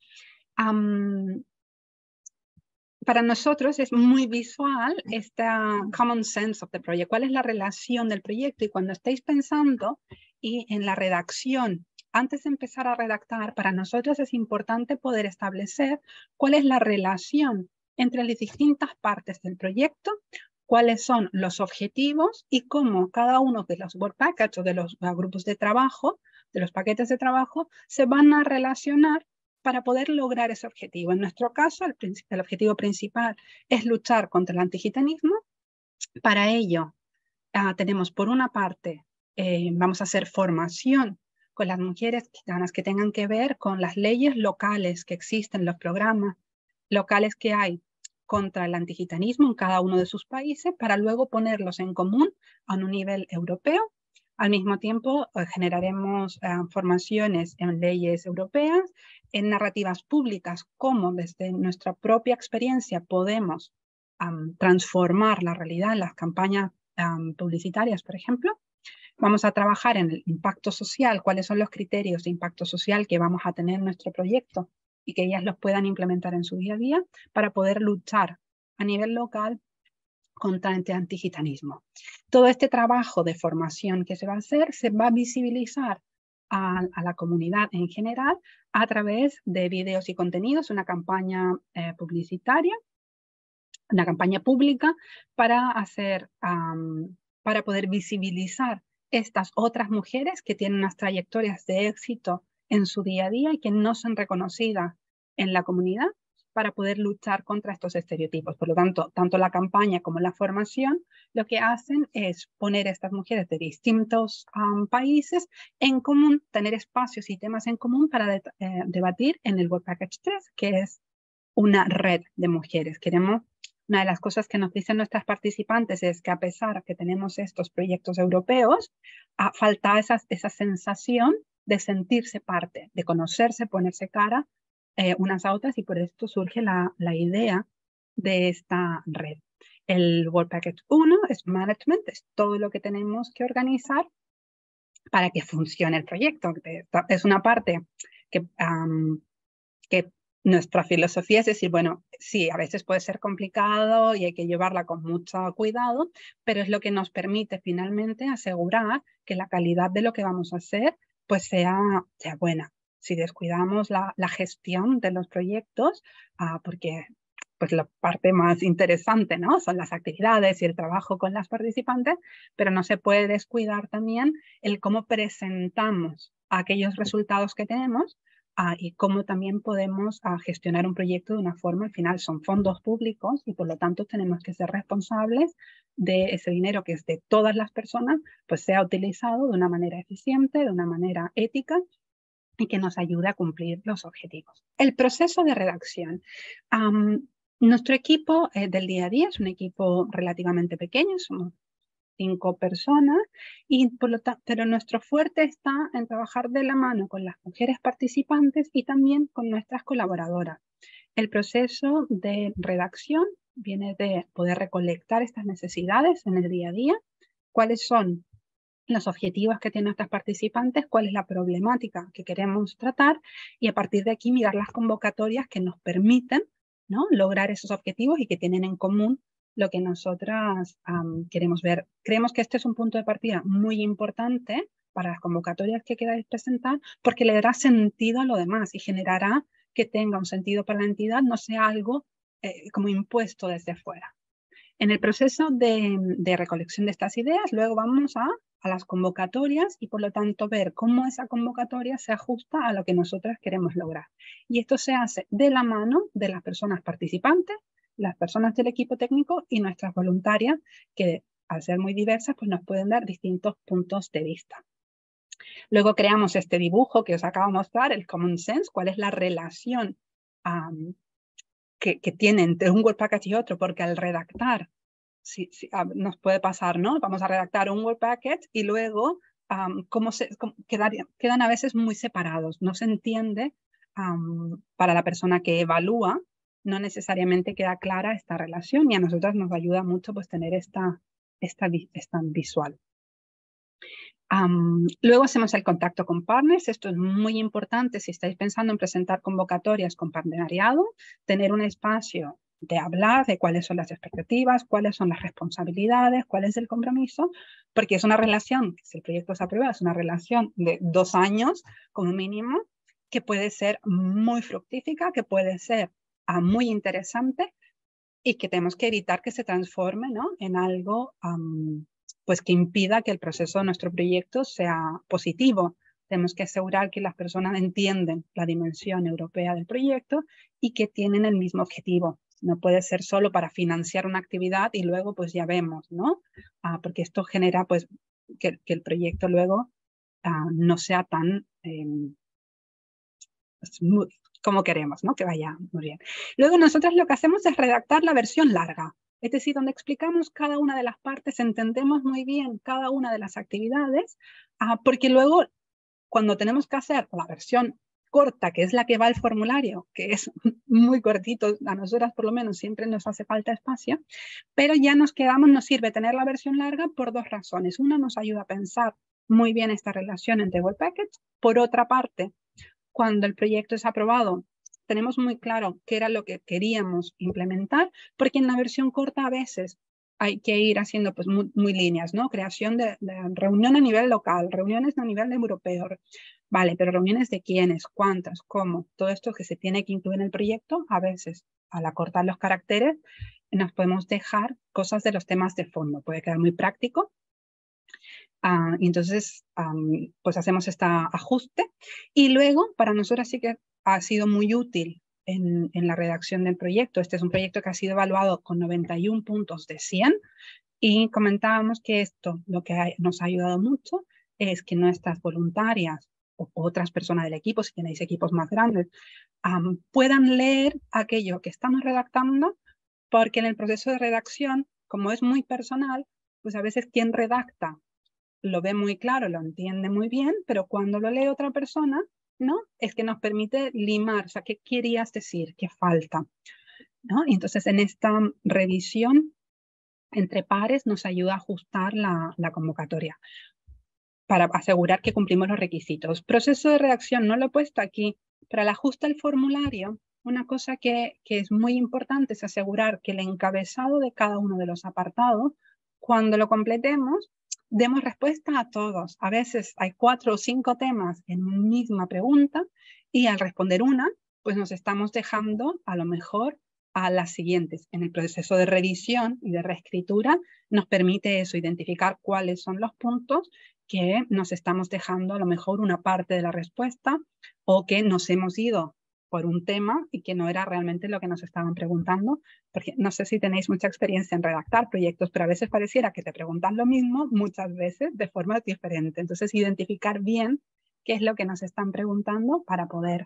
Para nosotros es muy visual esta common sense of the project, cuál es la relación del proyecto y cuando estáis pensando y en la redacción, antes de empezar a redactar, para nosotros es importante poder establecer cuál es la relación entre las distintas partes del proyecto, cuáles son los objetivos y cómo cada uno de los work packages o de los grupos de trabajo, de los paquetes de trabajo, se van a relacionar para poder lograr ese objetivo. En nuestro caso, el objetivo principal es luchar contra el antigitanismo. Para ello, tenemos por una parte, vamos a hacer formación con las mujeres gitanas que tengan que ver con las leyes locales que existen, los programas locales que hay contra el antigitanismo en cada uno de sus países, para luego ponerlos en común a un nivel europeo. Al mismo tiempo, generaremos formaciones en leyes europeas, en narrativas públicas, cómo desde nuestra propia experiencia podemos transformar la realidad en las campañas publicitarias, por ejemplo. Vamos a trabajar en el impacto social, cuáles son los criterios de impacto social que vamos a tener en nuestro proyecto y que ellas los puedan implementar en su día a día para poder luchar a nivel local contra el antigitanismo. Todo este trabajo de formación que se va a hacer se va a visibilizar a la comunidad en general a través de vídeos y contenidos, una campaña publicitaria, una campaña pública para poder visibilizar estas otras mujeres que tienen unas trayectorias de éxito en su día a día y que no son reconocidas en la comunidad, para poder luchar contra estos estereotipos. Por lo tanto, tanto la campaña como la formación lo que hacen es poner a estas mujeres de distintos países en común, tener espacios y temas en común para debatir en el Work Package 3, que es una red de mujeres. Una de las cosas que nos dicen nuestras participantes es que a pesar de que tenemos estos proyectos europeos, falta esa sensación de sentirse parte, de conocerse, ponerse cara unas a otras, y por esto surge la idea de esta red. El Work Package 1 es management, es todo lo que tenemos que organizar para que funcione el proyecto. Es una parte que nuestra filosofía es decir, bueno, sí, a veces puede ser complicado y hay que llevarla con mucho cuidado, pero es lo que nos permite finalmente asegurar que la calidad de lo que vamos a hacer pues sea buena. Si descuidamos la gestión de los proyectos, porque pues la parte más interesante, ¿no?, son las actividades y el trabajo con las participantes, pero no se puede descuidar también el cómo presentamos aquellos resultados que tenemos y cómo también podemos gestionar un proyecto de una forma. Al final son fondos públicos y por lo tanto tenemos que ser responsables de ese dinero que es de todas las personas, pues sea utilizado de una manera eficiente, de una manera ética y que nos ayude a cumplir los objetivos. El proceso de redacción. Nuestro equipo del día a día es un equipo relativamente pequeño, somos 5 personas, pero nuestro fuerte está en trabajar de la mano con las mujeres participantes y también con nuestras colaboradoras. El proceso de redacción viene de poder recolectar estas necesidades en el día a día, cuáles son los objetivos que tienen nuestras participantes, cuál es la problemática que queremos tratar y a partir de aquí mirar las convocatorias que nos permiten, ¿no?, lograr esos objetivos y que tienen en común lo que nosotras queremos ver. Creemos que este es un punto de partida muy importante para las convocatorias que queráis presentar porque le dará sentido a lo demás y generará que tenga un sentido para la entidad, no sea algo como impuesto desde fuera. En el proceso de recolección de estas ideas, luego vamos a las convocatorias y por lo tanto ver cómo esa convocatoria se ajusta a lo que nosotras queremos lograr. Y esto se hace de la mano de las personas participantes, las personas del equipo técnico y nuestras voluntarias, que al ser muy diversas, pues nos pueden dar distintos puntos de vista. Luego creamos este dibujo que os acabo de mostrar, el Common Sense, cuál es la relación que tiene entre un Word Package y otro, porque al redactar, nos puede pasar, ¿no? Vamos a redactar un Word Package y luego quedan a veces muy separados, no se entiende para la persona que evalúa, no necesariamente queda clara esta relación y a nosotras nos ayuda mucho pues tener esta visual. Luego hacemos el contacto con partners. Esto es muy importante si estáis pensando en presentar convocatorias con partenariado, tener un espacio de hablar de cuáles son las expectativas, cuáles son las responsabilidades, cuál es el compromiso, porque es una relación, si el proyecto se aprueba, es una relación de 2 años como mínimo, que puede ser muy fructífera, que puede ser muy interesante y que tenemos que evitar que se transforme, ¿no?, en algo pues que impida que el proceso de nuestro proyecto sea positivo. Tenemos que asegurar que las personas entienden la dimensión europea del proyecto y que tienen el mismo objetivo. No puede ser solo para financiar una actividad y luego pues ya vemos, ¿no? Porque esto genera pues que el proyecto luego no sea tan como queremos, ¿no?, que vaya muy bien. Luego nosotros lo que hacemos es redactar la versión larga. Es decir, donde explicamos cada una de las partes, entendemos muy bien cada una de las actividades, porque luego cuando tenemos que hacer la versión corta, que es la que va al formulario, que es muy cortito, a nosotras por lo menos siempre nos hace falta espacio, pero ya nos sirve tener la versión larga por 2 razones. Una, nos ayuda a pensar muy bien esta relación entre Word Package. Por otra parte, cuando el proyecto es aprobado, tenemos muy claro qué era lo que queríamos implementar, porque en la versión corta a veces hay que ir haciendo pues muy líneas, ¿no? Creación de reunión a nivel local, reuniones a nivel europeo. Vale, pero reuniones de quiénes, cuántas, cómo, todo esto que se tiene que incluir en el proyecto, a veces al acortar los caracteres nos podemos dejar cosas de los temas de fondo. Puede quedar muy práctico. Y entonces, pues hacemos este ajuste. Y luego, para nosotros sí que ha sido muy útil en la redacción del proyecto. Este es un proyecto que ha sido evaluado con 91 puntos de 100. Y comentábamos que esto, lo que nos ha ayudado mucho, es que nuestras voluntarias o otras personas del equipo, si tenéis equipos más grandes, puedan leer aquello que estamos redactando, porque en el proceso de redacción, como es muy personal, pues a veces quien redacta lo ve muy claro, lo entiende muy bien, pero cuando lo lee otra persona, ¿no?, es que nos permite limar, o sea, ¿qué querías decir? ¿Qué falta? ¿No? Y entonces en esta revisión entre pares nos ayuda a ajustar la convocatoria para asegurar que cumplimos los requisitos. Proceso de redacción, no lo he puesto aquí, pero al ajuste al formulario, una cosa que es muy importante es asegurar que el encabezado de cada uno de los apartados, cuando lo completemos, demos respuesta a todos. A veces hay 4 o 5 temas en una misma pregunta y al responder una, pues nos estamos dejando a lo mejor a las siguientes. En el proceso de revisión y de reescritura nos permite eso, identificar cuáles son los puntos que nos estamos dejando a lo mejor una parte de la respuesta o que nos hemos ido por un tema y que no era realmente lo que nos estaban preguntando, porque no sé si tenéis mucha experiencia en redactar proyectos, pero a veces pareciera que te preguntan lo mismo muchas veces de forma diferente. Entonces, identificar bien qué es lo que nos están preguntando para poder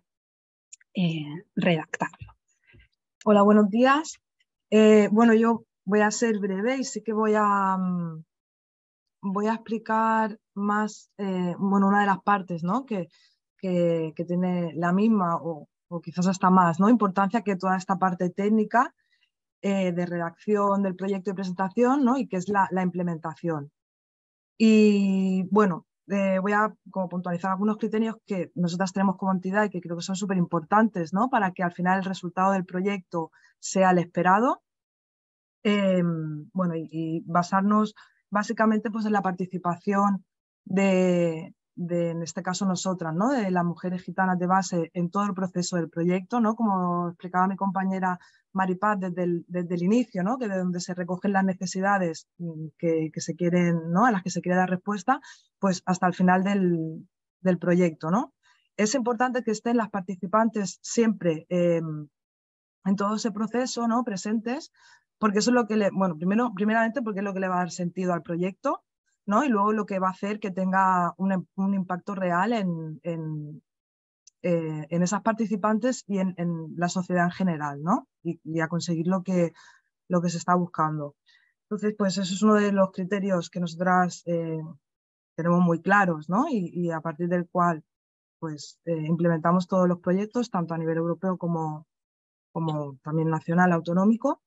redactarlo. Hola, buenos días. Bueno, yo voy a ser breve y sí que voy a explicar más, bueno, una de las partes, ¿no?, que tiene la misma o quizás hasta más, ¿no?, importancia que toda esta parte técnica de redacción del proyecto de presentación, ¿no?, y que es la implementación. Y bueno, voy a como puntualizar algunos criterios que nosotras tenemos como entidad y que creo que son súper importantes, ¿no?, para que al final el resultado del proyecto sea el esperado. Bueno, y basarnos básicamente pues en la participación de en este caso nosotras, ¿no? De las mujeres gitanas de base en todo el proceso del proyecto, ¿no? Como explicaba mi compañera Maripaz desde el inicio, ¿no? Que de donde se recogen las necesidades que se quieren, ¿no? A las que se quiere dar respuesta, pues hasta el final del proyecto, ¿no? Es importante que estén las participantes siempre en todo ese proceso, ¿no? Presentes, porque eso es lo que bueno, primeramente porque es lo que le va a dar sentido al proyecto, ¿no? Y luego lo que va a hacer que tenga un impacto real en esas participantes y en la sociedad en general, ¿no? Y a conseguir lo que se está buscando. Entonces, pues eso es uno de los criterios que nosotras tenemos muy claros, ¿no? Y a partir del cual pues implementamos todos los proyectos, tanto a nivel europeo como también nacional, autonómico.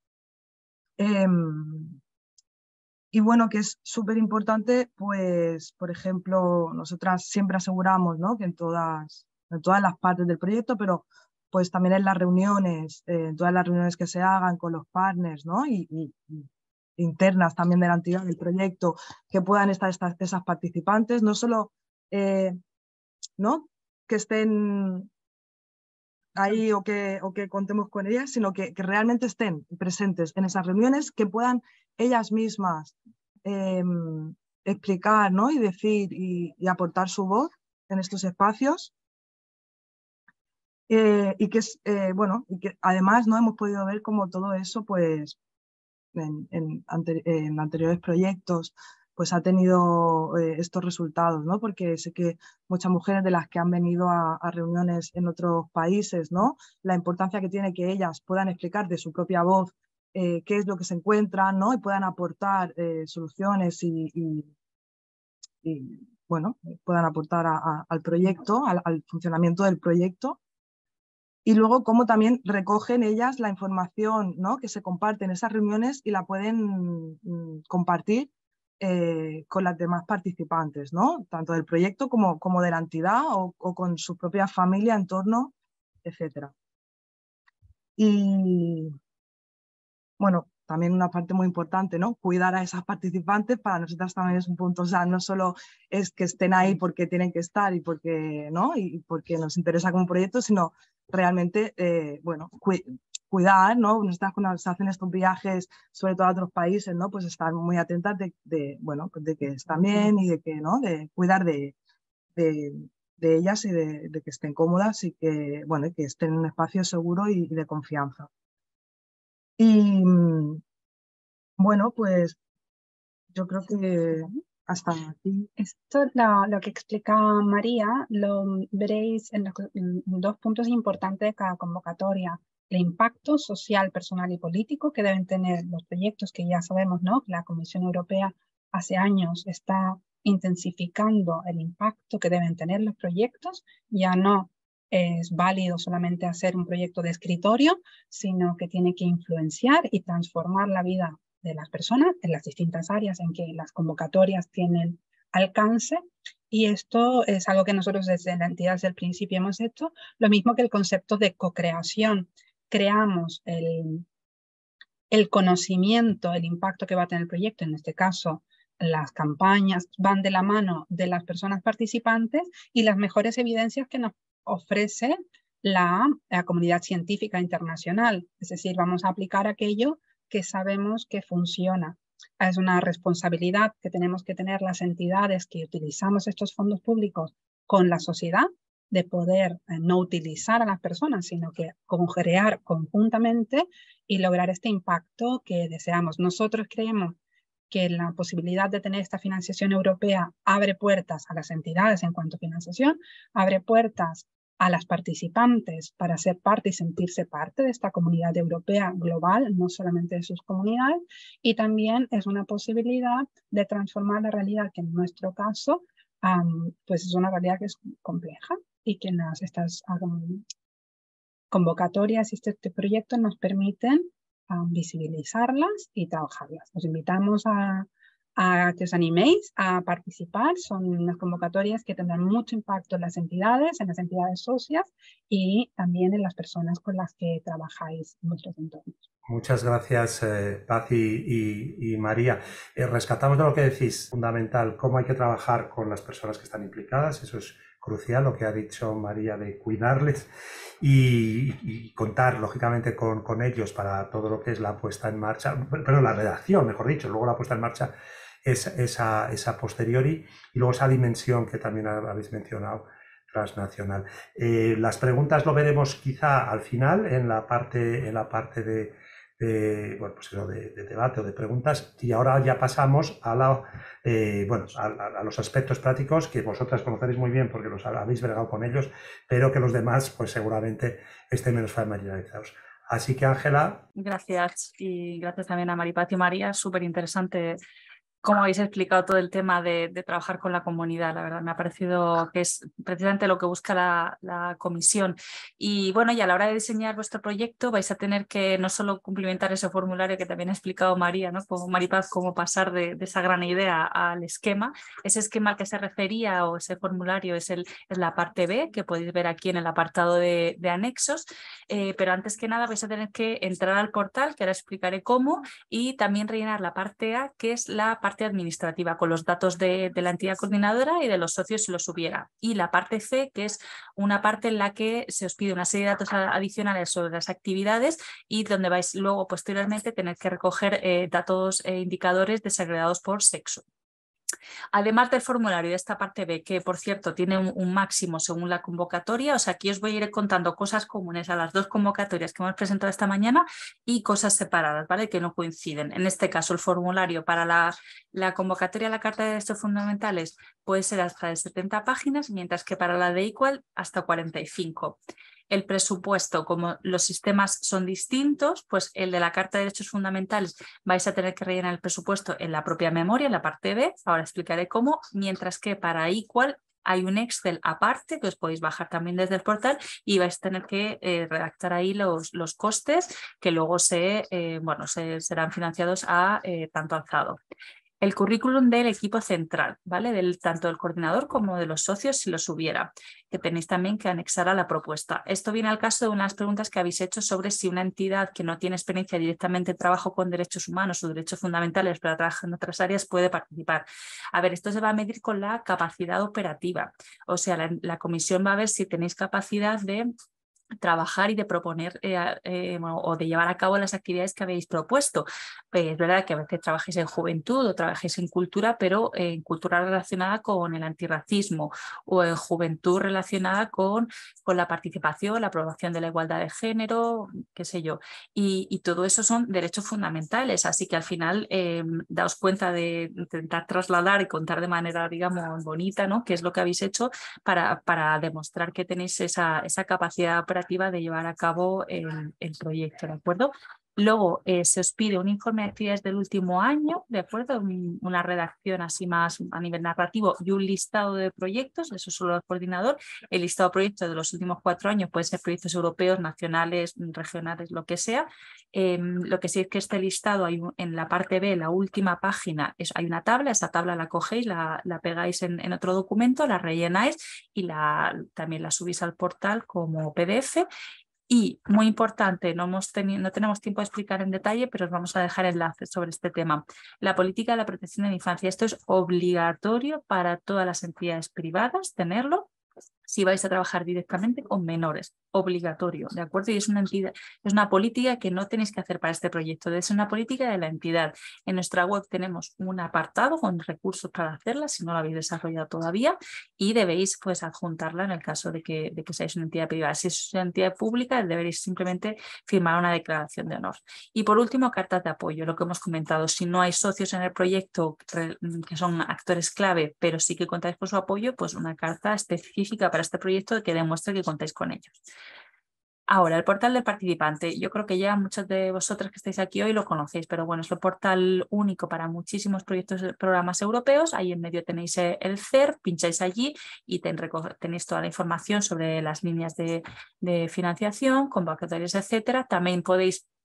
Y bueno, que es súper importante, pues, por ejemplo, nosotras siempre aseguramos, ¿no? Que en todas las partes del proyecto, pero pues también en las reuniones, en todas las reuniones que se hagan con los partners, ¿no? Y internas también de la entidad del proyecto, que puedan estar esas participantes, no solo, ¿no? Que estén ahí o que contemos con ellas, sino que realmente estén presentes en esas reuniones, que puedan ellas mismas explicar, ¿no? Y decir y aportar su voz en estos espacios. Y que además no hemos podido ver como todo eso, pues en anteriores proyectos, pues ha tenido estos resultados, ¿no? Porque sé que muchas mujeres de las que han venido a reuniones en otros países, ¿no? La importancia que tiene que ellas puedan explicar de su propia voz qué es lo que se encuentran, ¿no? Y puedan aportar soluciones y bueno, puedan aportar al proyecto, al funcionamiento del proyecto. Y luego cómo también recogen ellas la información, ¿no? Que se comparte en esas reuniones y la pueden compartir con las demás participantes, ¿no? Tanto del proyecto como de la entidad o con su propia familia, entorno, etc. Y bueno, también una parte muy importante, ¿no? Cuidar a esas participantes para nosotras también es un punto, o sea, no solo es que estén ahí porque tienen que estar y porque, ¿no? Y porque nos interesa como proyecto, sino realmente, bueno, cuidar, ¿no? Nosotras cuando se hacen estos viajes, sobre todo a otros países, ¿no? Pues estar muy atentas bueno, pues de que están bien y de que, ¿no? De cuidar de ellas y de que estén cómodas y que, bueno, que estén en un espacio seguro y de confianza. Y bueno, pues yo creo que hasta aquí. Esto, lo que explica María, lo veréis en 2 puntos importantes de cada convocatoria. El impacto social, personal y político que deben tener los proyectos, que ya sabemos, ¿no? Que la Comisión Europea hace años está intensificando el impacto que deben tener los proyectos. Ya no es válido solamente hacer un proyecto de escritorio, sino que tiene que influenciar y transformar la vida de las personas en las distintas áreas en que las convocatorias tienen alcance. Y esto es algo que nosotros desde la entidad desde el principio hemos hecho, lo mismo que el concepto de co-creación. Creamos el conocimiento, el impacto que va a tener el proyecto, en este caso las campañas van de la mano de las personas participantes y las mejores evidencias que nos ofrece la comunidad científica internacional. Es decir, vamos a aplicar aquello que sabemos que funciona. Es una responsabilidad que tenemos que tener las entidades que utilizamos estos fondos públicos con la sociedad, de poder no utilizar a las personas, sino que crear conjuntamente y lograr este impacto que deseamos. Nosotros creemos que la posibilidad de tener esta financiación europea abre puertas a las entidades en cuanto a financiación, abre puertas a las participantes para ser parte y sentirse parte de esta comunidad europea global, no solamente de sus comunidades, y también es una posibilidad de transformar la realidad que en nuestro caso pues es una realidad que es compleja y que estas convocatorias y este proyecto nos permiten visibilizarlas y trabajarlas. Os invitamos a a que os animéis a participar. Son unas convocatorias que tendrán mucho impacto en las entidades socias y también en las personas con las que trabajáis en vuestros entornos. Muchas gracias, Paz y María. Rescatamos de lo que decís, fundamental, cómo hay que trabajar con las personas que están implicadas. Eso es crucial, lo que ha dicho María, de cuidarles y contar, lógicamente, con ellos para todo lo que es la puesta en marcha, pero la redacción, mejor dicho, luego la puesta en marcha es esa posteriori, y luego esa dimensión que también habéis mencionado, transnacional. Las preguntas lo veremos quizá al final, en la parte de debate o de preguntas, y ahora ya pasamos a los aspectos prácticos que vosotras conoceréis muy bien porque los habéis bregado con ellos, pero que los demás pues seguramente estén menos familiarizados. Así que, Ángela. Gracias, y gracias también a Maripaz y María, súper interesante cómo habéis explicado todo el tema de trabajar con la comunidad. La verdad, me ha parecido que es precisamente lo que busca la comisión. Y bueno, y a la hora de diseñar vuestro proyecto vais a tener que no solo cumplimentar ese formulario que también ha explicado María, ¿no? Como Maripaz, cómo pasar de esa gran idea al esquema. Ese esquema al que se refería, o ese formulario, es la parte B, que podéis ver aquí en el apartado de anexos. Pero antes que nada vais a tener que entrar al portal, que ahora explicaré cómo, y también rellenar la parte A, que es la parte administrativa, con los datos de la entidad coordinadora y de los socios si los hubiera. Y la parte C, que es una parte en la que se os pide una serie de datos adicionales sobre las actividades y donde vais luego posteriormente tener que recoger datos e indicadores desagregados por sexo. Además del formulario de esta parte B, que por cierto tiene un máximo según la convocatoria, o sea, aquí os voy a ir contando cosas comunes a las dos convocatorias que hemos presentado esta mañana y cosas separadas, ¿vale? Que no coinciden. En este caso, el formulario para la convocatoria a la Carta de Derechos Fundamentales puede ser hasta de 70 páginas, mientras que para la de Equal hasta 45. El presupuesto, como los sistemas son distintos, pues el de la Carta de Derechos Fundamentales vais a tener que rellenar el presupuesto en la propia memoria, en la parte B, ahora explicaré cómo, mientras que para Equal hay un Excel aparte que os podéis bajar también desde el portal y vais a tener que redactar ahí los costes que luego serán financiados a tanto alzado. El currículum del equipo central, ¿vale? Tanto del coordinador como de los socios, si los hubiera, que tenéis también que anexar a la propuesta. Esto viene al caso de unas preguntas que habéis hecho sobre si una entidad que no tiene experiencia directamente en trabajo con derechos humanos o derechos fundamentales, pero trabaja en otras áreas, puede participar. A ver, esto se va a medir con la capacidad operativa. O sea, la comisión va a ver si tenéis capacidad de trabajar y de proponer o de llevar a cabo las actividades que habéis propuesto. Es verdad que a veces trabajéis en juventud o trabajéis en cultura, pero en cultura relacionada con el antirracismo, o en juventud relacionada con la participación, la aprobación de la igualdad de género, qué sé yo. Y todo eso son derechos fundamentales, así que al final daos cuenta de intentar trasladar y contar de manera, digamos, bonita, ¿no? Qué es lo que habéis hecho para demostrar que tenéis esa capacidad operativa de llevar a cabo el proyecto, ¿de acuerdo? Luego se os pide un informe de actividades del último año, ¿de acuerdo? Una redacción así más a nivel narrativo y un listado de proyectos, eso solo el coordinador. El listado de proyectos de los últimos 4 años pueden ser proyectos europeos, nacionales, regionales, lo que sea. Lo que sí es que este listado, en la parte B, la última página, hay una tabla, esa tabla la cogéis, la pegáis en otro documento, la rellenáis y también la subís al portal como PDF. Y muy importante, no tenemos tiempo de explicar en detalle, pero os vamos a dejar enlaces sobre este tema. La política de la protección de la infancia. Esto es obligatorio para todas las entidades privadas tenerlo si vais a trabajar directamente con menores. Obligatorio, ¿de acuerdo? Y es una política que no tenéis que hacer para este proyecto, es una política de la entidad. En nuestra web tenemos un apartado con recursos para hacerla, si no lo habéis desarrollado todavía, y debéis pues adjuntarla en el caso de que seáis una entidad privada. Si es una entidad pública, deberéis simplemente firmar una declaración de honor. Y por último, cartas de apoyo, lo que hemos comentado. Si no hay socios en el proyecto que son actores clave, pero sí que contáis con su apoyo, pues una carta específica para este proyecto que demuestre que contáis con ellos. Ahora, el portal del participante. Yo creo que ya muchos de vosotros que estáis aquí hoy lo conocéis, pero bueno, es el portal único para muchísimos proyectos de programas europeos. Ahí en medio tenéis el CER, pincháis allí y tenéis toda la información sobre las líneas de financiación, convocatorias, etcétera. También podéis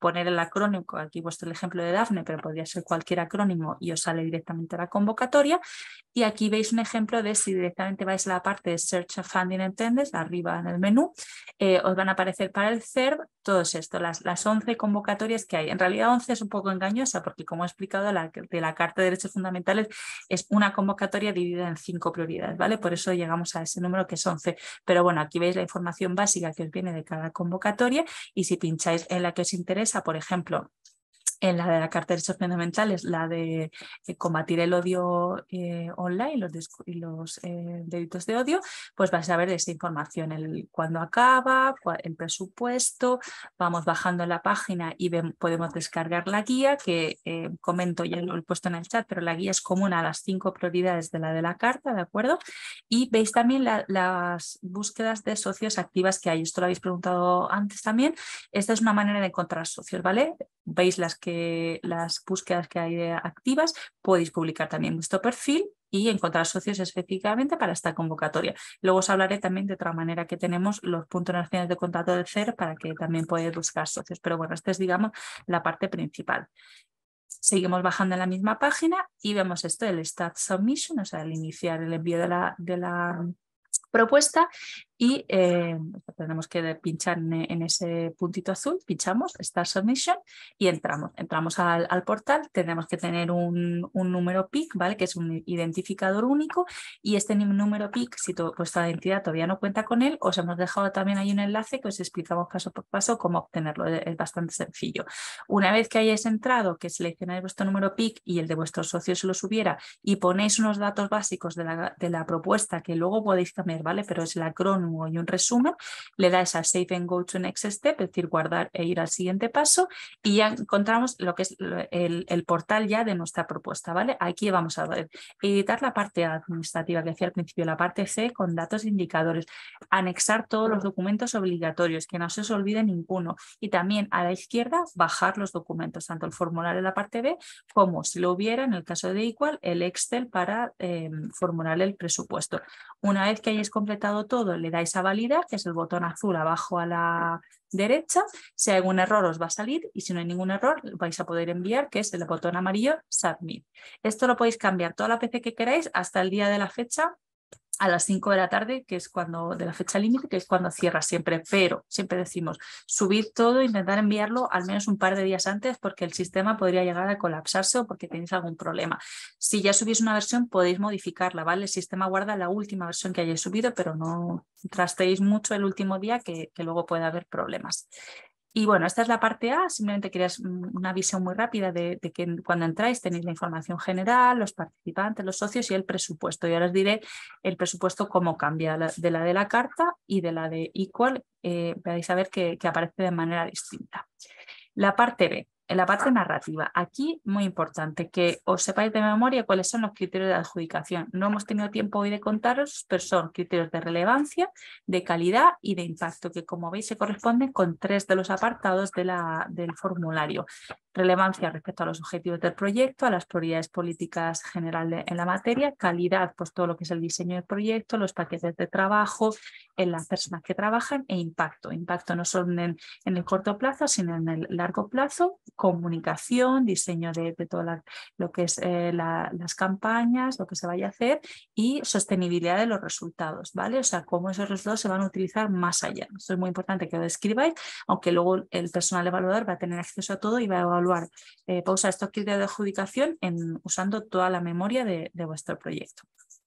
poner el acrónimo, aquí he puesto el ejemplo de Dafne, pero podría ser cualquier acrónimo y os sale directamente la convocatoria. Y aquí veis un ejemplo de si directamente vais a la parte de Search and Funding Attendance, arriba en el menú, os van a aparecer para el CERB todos esto, las 11 convocatorias que hay. En realidad 11 es un poco engañosa porque, como he explicado, de la Carta de Derechos Fundamentales es una convocatoria dividida en 5 prioridades, ¿vale? Por eso llegamos a ese número que es 11. Pero bueno, aquí veis la información básica que os viene de cada convocatoria y si pincháis en la que os interesa, por ejemplo, en la de la Carta de Derechos Fundamentales, la de combatir el odio online y los delitos de odio, pues vais a ver esa información, cuándo acaba, el presupuesto. Vamos bajando en la página y podemos descargar la guía que comento, ya lo he puesto en el chat, pero la guía es común a las 5 prioridades de la Carta, ¿de acuerdo? Y veis también las búsquedas de socios activas que hay. Esto lo habéis preguntado antes también. Esta es una manera de encontrar socios, ¿vale? Veis las búsquedas que hay activas, podéis publicar también vuestro perfil y encontrar socios específicamente para esta convocatoria. Luego os hablaré también de otra manera que tenemos los puntos nacionales de contacto del CERB para que también podáis buscar socios. Pero bueno, esta es, digamos, la parte principal. Seguimos bajando en la misma página y vemos esto, el Start Submission, o sea, el iniciar el envío de la propuesta. Y tenemos que pinchar en ese puntito azul, pinchamos Start Submission y entramos al portal. Tenemos que tener un número PIC, ¿vale? Que es un identificador único, y este número PIC, si vuestra identidad todavía no cuenta con él, os hemos dejado también ahí un enlace que os explicamos paso por paso cómo obtenerlo. Es bastante sencillo. Una vez que hayáis entrado, que seleccionáis vuestro número PIC y el de vuestros socios se lo subiera y ponéis unos datos básicos de la propuesta que luego podéis cambiar, ¿vale? Pero es el acrónimo y un resumen, le dais a Save and Go to Next Step, es decir, guardar e ir al siguiente paso, y ya encontramos lo que es el portal ya de nuestra propuesta, ¿vale? Aquí vamos a ver, editar la parte administrativa que decía al principio, la parte C con datos e indicadores, anexar todos los documentos obligatorios, que no se os olvide ninguno, y también a la izquierda bajar los documentos, tanto el formulario en la parte B como, si lo hubiera, en el caso de Equal, el Excel para formular el presupuesto. Una vez que hayáis completado todo, le dais a validar, que es el botón azul abajo a la derecha. Si hay algún error os va a salir y si no hay ningún error vais a poder enviar, que es el botón amarillo Submit. Esto lo podéis cambiar toda la PC que queráis hasta el día de la fecha, a las 5 de la tarde, que es de la fecha límite, que es cuando cierra siempre, pero siempre decimos, subid todo, intentar enviarlo al menos un par de días antes porque el sistema podría llegar a colapsarse o porque tenéis algún problema. Si ya subís una versión podéis modificarla, ¿vale? El sistema guarda la última versión que hayáis subido, pero no trasteéis mucho el último día que luego puede haber problemas. Y bueno, esta es la parte A, simplemente quería una visión muy rápida de que cuando entráis tenéis la información general, los participantes, los socios y el presupuesto. Y ahora os diré el presupuesto cómo cambia de la Carta y de la de Equal. Vais a ver que aparece de manera distinta. La parte B. En la parte narrativa, aquí muy importante que os sepáis de memoria cuáles son los criterios de adjudicación. No hemos tenido tiempo hoy de contaros, pero son criterios de relevancia, de calidad y de impacto, que como veis se corresponden con 3 de los apartados del formulario. Relevancia respecto a los objetivos del proyecto, a las prioridades políticas generales en la materia. Calidad, pues todo lo que es el diseño del proyecto, los paquetes de trabajo, en las personas que trabajan, e impacto. Impacto no solo en el corto plazo, sino en el largo plazo. Comunicación, diseño de todo lo que es las campañas, lo que se vaya a hacer, y sostenibilidad de los resultados, ¿vale? O sea, cómo esos resultados se van a utilizar más allá. Esto es muy importante que lo describáis, aunque luego el personal evaluador va a tener acceso a todo y va a evaluar, va a usar estos criterios de adjudicación usando toda la memoria de vuestro proyecto.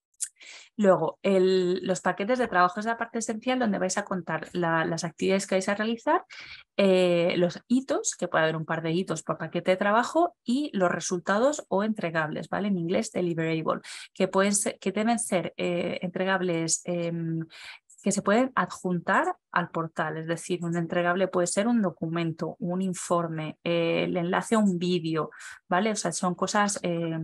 Luego, los paquetes de trabajo es la parte esencial donde vais a contar las actividades que vais a realizar, los hitos, que puede haber un par de hitos por paquete de trabajo, y los resultados o entregables, ¿vale? En inglés, deliverable, que deben ser entregables que se pueden adjuntar al portal, es decir, un entregable puede ser un documento, un informe, el enlace a un vídeo, ¿vale? O sea, son cosas,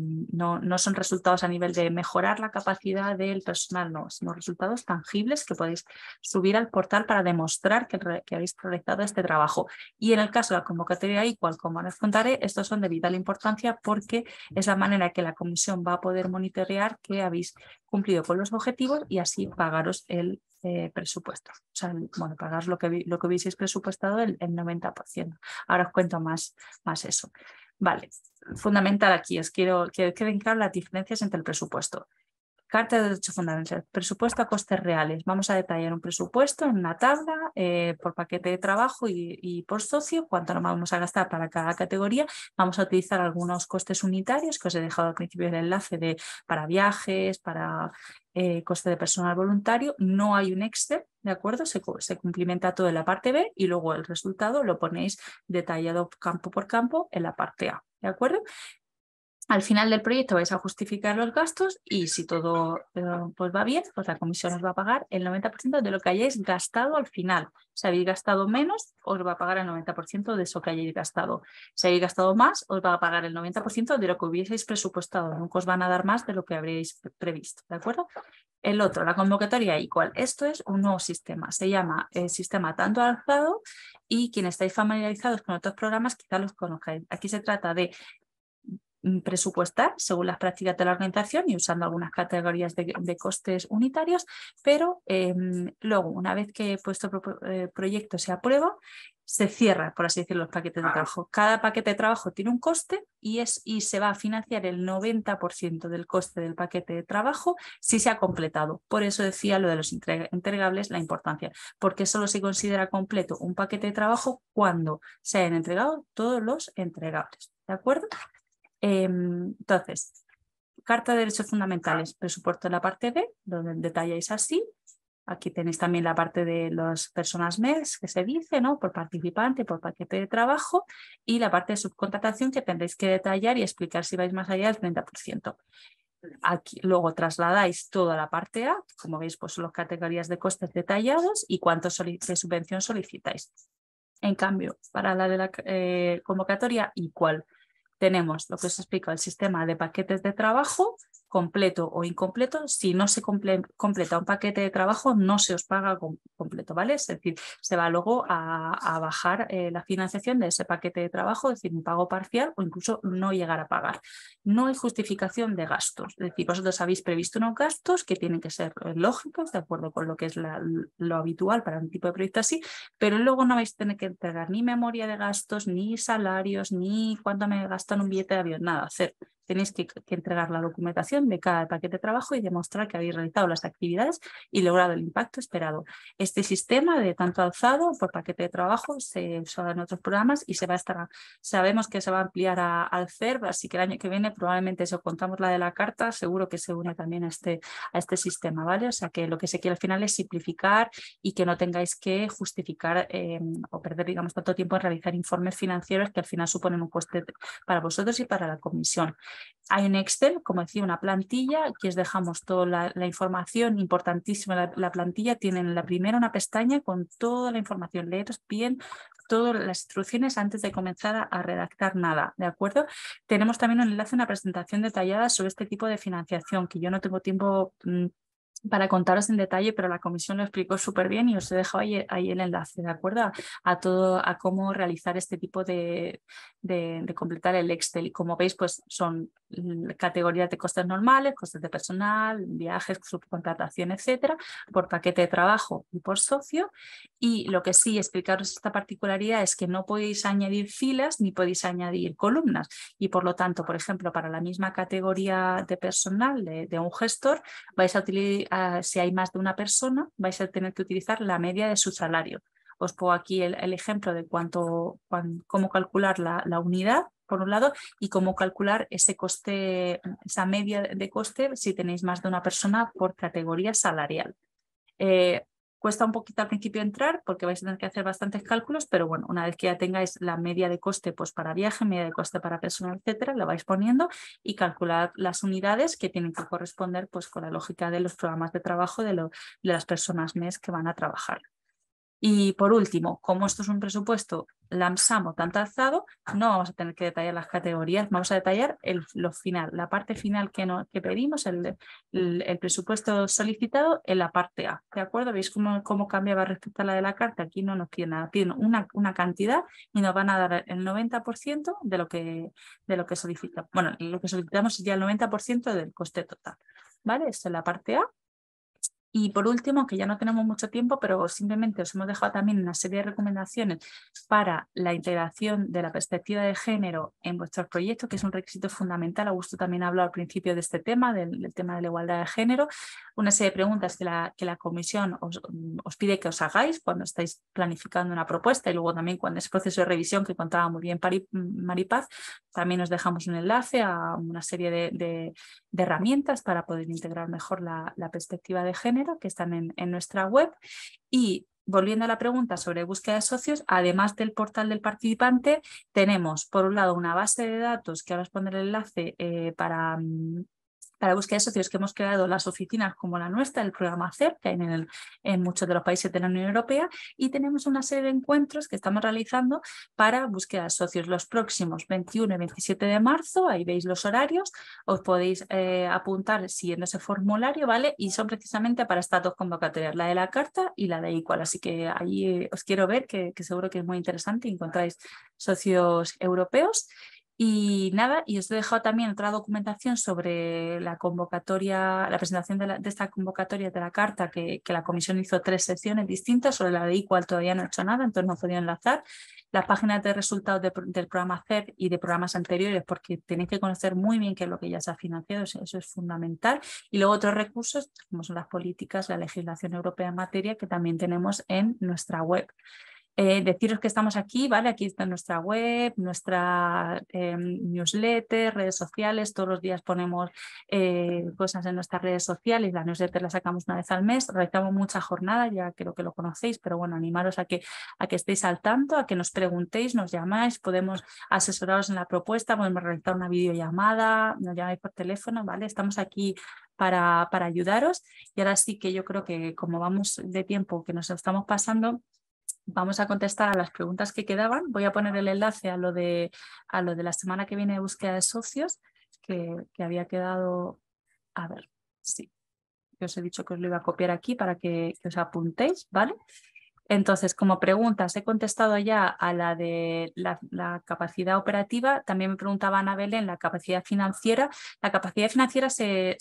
no son resultados a nivel de mejorar la capacidad del personal, no, sino resultados tangibles que podéis subir al portal para demostrar que habéis realizado este trabajo. Y en el caso de la convocatoria Equal, como ahora os contaré, estos son de vital importancia porque es la manera que la comisión va a poder monitorear que habéis cumplido con los objetivos y así pagaros el presupuesto. O sea, bueno, pagar lo que hubieseis presupuestado el 90%. Ahora os cuento más eso. Vale, fundamental aquí, os quiero que queden claras las diferencias entre el presupuesto. Carta de derechos fundamentales, presupuesto a costes reales. Vamos a detallar un presupuesto en una tabla por paquete de trabajo y por socio, cuánto nos vamos a gastar para cada categoría. Vamos a utilizar algunos costes unitarios que os he dejado al principio del enlace para viajes, para coste de personal voluntario. No hay un Excel, ¿de acuerdo? Se cumplimenta todo en la parte B y luego el resultado lo ponéis detallado campo por campo en la parte A, ¿de acuerdo? Al final del proyecto vais a justificar los gastos y si todo pues va bien, pues la comisión os va a pagar el 90% de lo que hayáis gastado al final. Si habéis gastado menos, os va a pagar el 90% de eso que hayáis gastado. Si habéis gastado más, os va a pagar el 90% de lo que hubieseis presupuestado. Nunca os van a dar más de lo que habréis previsto, ¿de acuerdo? El otro, la convocatoria igual. Esto es un nuevo sistema. Se llama sistema tanto alzado y quienes estáis familiarizados con otros programas quizás los conozcáis. Aquí se trata de presupuestar según las prácticas de la organización y usando algunas categorías de costes unitarios, pero luego, una vez que vuestro proyecto se aprueba, se cierra, por así decirlo, los paquetes de trabajo. Cada paquete de trabajo tiene un coste y se va a financiar el 90% del coste del paquete de trabajo si se ha completado. Por eso decía lo de los entregables, la importancia, porque solo se considera completo un paquete de trabajo cuando se hayan entregado todos los entregables. ¿De acuerdo? Entonces, Carta de Derechos Fundamentales, presupuesto en la parte B, donde detalláis así. Aquí tenéis también la parte de las personas MES, que se dice, ¿no? Por participante, por paquete de trabajo, y la parte de subcontratación que tendréis que detallar y explicar si vais más allá del 30%. Aquí, luego trasladáis toda la parte A, como veis, pues son las categorías de costes detallados y cuánto de subvención solicitáis. En cambio, para la de la convocatoria, igual. Tenemos lo que os explico, el sistema de paquetes de trabajo, completo o incompleto. Si no se completa un paquete de trabajo, no se os paga completo, ¿vale? Es decir, se va luego a bajar la financiación de ese paquete de trabajo, es decir, un pago parcial o incluso no llegar a pagar. No hay justificación de gastos, es decir, vosotros habéis previsto unos gastos que tienen que ser lógicos, de acuerdo con lo que es lo habitual para un tipo de proyecto así, pero luego no vais a tener que entregar ni memoria de gastos, ni salarios, ni cuánto me gastan un billete de avión, nada, hacer. Tenéis que entregar la documentación de cada paquete de trabajo y demostrar que habéis realizado las actividades y logrado el impacto esperado. Este sistema de tanto alzado por paquete de trabajo se usa en otros programas y sabemos que se va a ampliar al CERB, así que el año que viene probablemente si os contamos la de la carta, seguro que se une también a este sistema, ¿vale? O sea que lo que se quiere al final es simplificar y que no tengáis que justificar o perder, digamos, tanto tiempo en realizar informes financieros que al final suponen un coste para vosotros y para la comisión. Hay un Excel, como decía, una plantilla, aquí os dejamos toda la información importantísima. La plantilla tiene en la primera una pestaña con toda la información. Leeros bien todas las instrucciones antes de comenzar a redactar nada, ¿de acuerdo? Tenemos también un enlace, una presentación detallada sobre este tipo de financiación, que yo no tengo tiempo para contaros en detalle, pero la comisión lo explicó súper bien y os he dejado ahí el enlace, ¿de acuerdo? A cómo realizar este tipo de completar el Excel. Y como veis, pues son categorías de costes normales, costes de personal, viajes, subcontratación, etcétera, por paquete de trabajo y por socio. Y lo que sí, explicaros esta particularidad es que no podéis añadir filas ni podéis añadir columnas. Y por lo tanto, por ejemplo, para la misma categoría de personal de un gestor, vais a utilizar, si hay más de una persona, vais a tener que utilizar la media de su salario. Os pongo aquí el ejemplo de cómo calcular la unidad, por un lado, y cómo calcular ese coste, esa media de coste si tenéis más de una persona por categoría salarial. Cuesta un poquito al principio entrar porque vais a tener que hacer bastantes cálculos, pero bueno, una vez que ya tengáis la media de coste pues para viaje, media de coste para personal, etcétera, la vais poniendo y calcular las unidades que tienen que corresponder pues con la lógica de los programas de trabajo de las personas MES que van a trabajar. Y por último, como esto es un presupuesto LAMSAM o tanto alzado, no vamos a tener que detallar las categorías, vamos a detallar lo final, la parte final que pedimos, el presupuesto solicitado en la parte A. ¿De acuerdo? ¿Veis cómo cambiaba respecto a la de la carta? Aquí no nos piden nada, piden una cantidad y nos van a dar el 90% de lo que solicitamos. Bueno, lo que solicitamos sería el 90% del coste total. ¿Vale? Esto es la parte A. Y por último, que ya no tenemos mucho tiempo, pero simplemente os hemos dejado también una serie de recomendaciones para la integración de la perspectiva de género en vuestros proyectos, que es un requisito fundamental. Augusto también habló al principio de este tema, del tema de la igualdad de género. Una serie de preguntas que la comisión os pide que os hagáis cuando estáis planificando una propuesta y luego también cuando es proceso de revisión, que contaba muy bien Maripaz. También os dejamos un enlace a una serie de herramientas para poder integrar mejor la perspectiva de género que están en nuestra web. Y volviendo a la pregunta sobre búsqueda de socios, además del portal del participante, tenemos por un lado una base de datos que ahora os pondré el enlace para búsqueda de socios que hemos creado las oficinas como la nuestra, el programa CEP, que hay en muchos de los países de la Unión Europea, y tenemos una serie de encuentros que estamos realizando para búsqueda de socios los próximos 21 y 27 de marzo. Ahí veis los horarios, os podéis apuntar siguiendo ese formulario, ¿vale? Y son precisamente para estas dos convocatorias, la de la carta y la de Equal, así que ahí os quiero ver, que seguro que es muy interesante y encontráis socios europeos. Y nada, y os he dejado también otra documentación sobre la convocatoria, la presentación de esta convocatoria de la carta, que la comisión hizo 3 secciones distintas. Sobre la de Equal todavía no he hecho nada, entonces no he podido enlazar. Las páginas de resultados del programa CEP y de programas anteriores, porque tenéis que conocer muy bien qué es lo que ya se ha financiado, eso es fundamental. Y luego otros recursos, como son las políticas, la legislación europea en materia, que también tenemos en nuestra web. Deciros que estamos aquí, ¿vale? Aquí está nuestra web, nuestra newsletter, redes sociales. Todos los días ponemos cosas en nuestras redes sociales. La newsletter la sacamos una vez al mes. Realizamos muchas jornadas, ya creo que lo conocéis, pero bueno, animaros a que estéis al tanto, a que nos preguntéis, nos llamáis, podemos asesoraros en la propuesta, podemos realizar una videollamada, nos llamáis por teléfono, ¿vale? Estamos aquí para ayudaros. Y ahora sí que yo creo que como vamos de tiempo, que nos estamos pasando, vamos a contestar a las preguntas que quedaban. Voy a poner el enlace a lo de la semana que viene de búsqueda de socios, que había quedado. A ver, sí, que os he dicho que os lo iba a copiar aquí para que os apuntéis, ¿vale? Entonces, como preguntas, he contestado ya a la de la capacidad operativa. También me preguntaba Ana Belén la capacidad financiera. La capacidad financiera se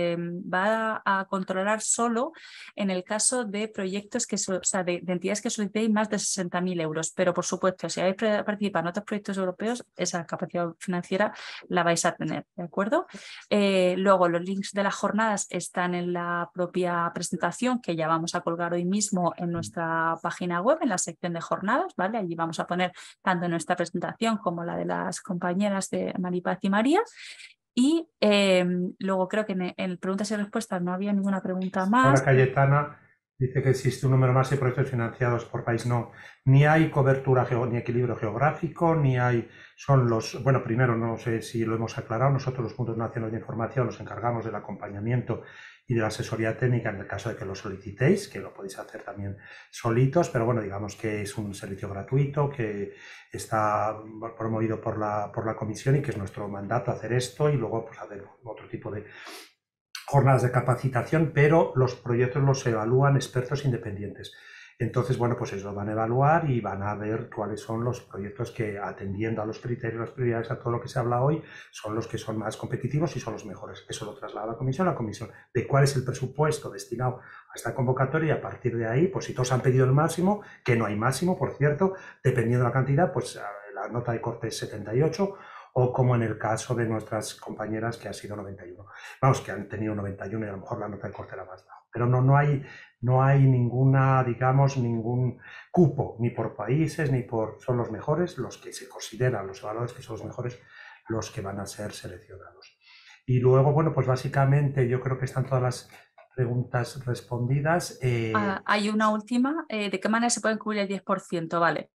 va a controlar solo en el caso de proyectos de entidades que solicitéis más de 60.000 euros. Pero, por supuesto, si habéis participado en otros proyectos europeos, esa capacidad financiera la vais a tener, ¿de acuerdo? Luego, los links de las jornadas están en la propia presentación, que ya vamos a colgar hoy mismo en nuestra página web, en la sección de jornadas, ¿vale? Allí vamos a poner tanto nuestra presentación como la de las compañeras de Maripaz y María. Y luego creo que en preguntas y respuestas no había ninguna pregunta más. Ahora Cayetana dice que existe un número más de proyectos financiados por país. No, ni hay cobertura ni equilibrio geográfico, ni hay, bueno, primero no sé si lo hemos aclarado, nosotros los puntos nacionales de información nos encargamos del acompañamiento y de la asesoría técnica en el caso de que lo solicitéis, que lo podéis hacer también solitos, pero bueno, digamos que es un servicio gratuito que está promovido por la comisión y que es nuestro mandato hacer esto y luego pues hacer otro tipo de jornadas de capacitación, pero los proyectos los evalúan expertos independientes. Entonces, bueno, pues ellos lo van a evaluar y van a ver cuáles son los proyectos que, atendiendo a los criterios, las prioridades, a todo lo que se habla hoy, son los que son más competitivos y son los mejores. Eso lo traslada a la comisión de cuál es el presupuesto destinado a esta convocatoria, y a partir de ahí, pues si todos han pedido el máximo, que no hay máximo, por cierto, dependiendo de la cantidad, pues la nota de corte es 78, o como en el caso de nuestras compañeras que ha sido 91. Vamos, que han tenido 91 y a lo mejor la nota de corte era más baja. Pero no hay ninguna, digamos, ningún cupo, ni por países, ni por... Son los mejores los que se consideran, los evaluadores que son los mejores, los que van a ser seleccionados. Y luego, bueno, pues básicamente yo creo que están todas las preguntas respondidas. Hay una última. ¿De qué manera se puede cubrir el 10%? Vale.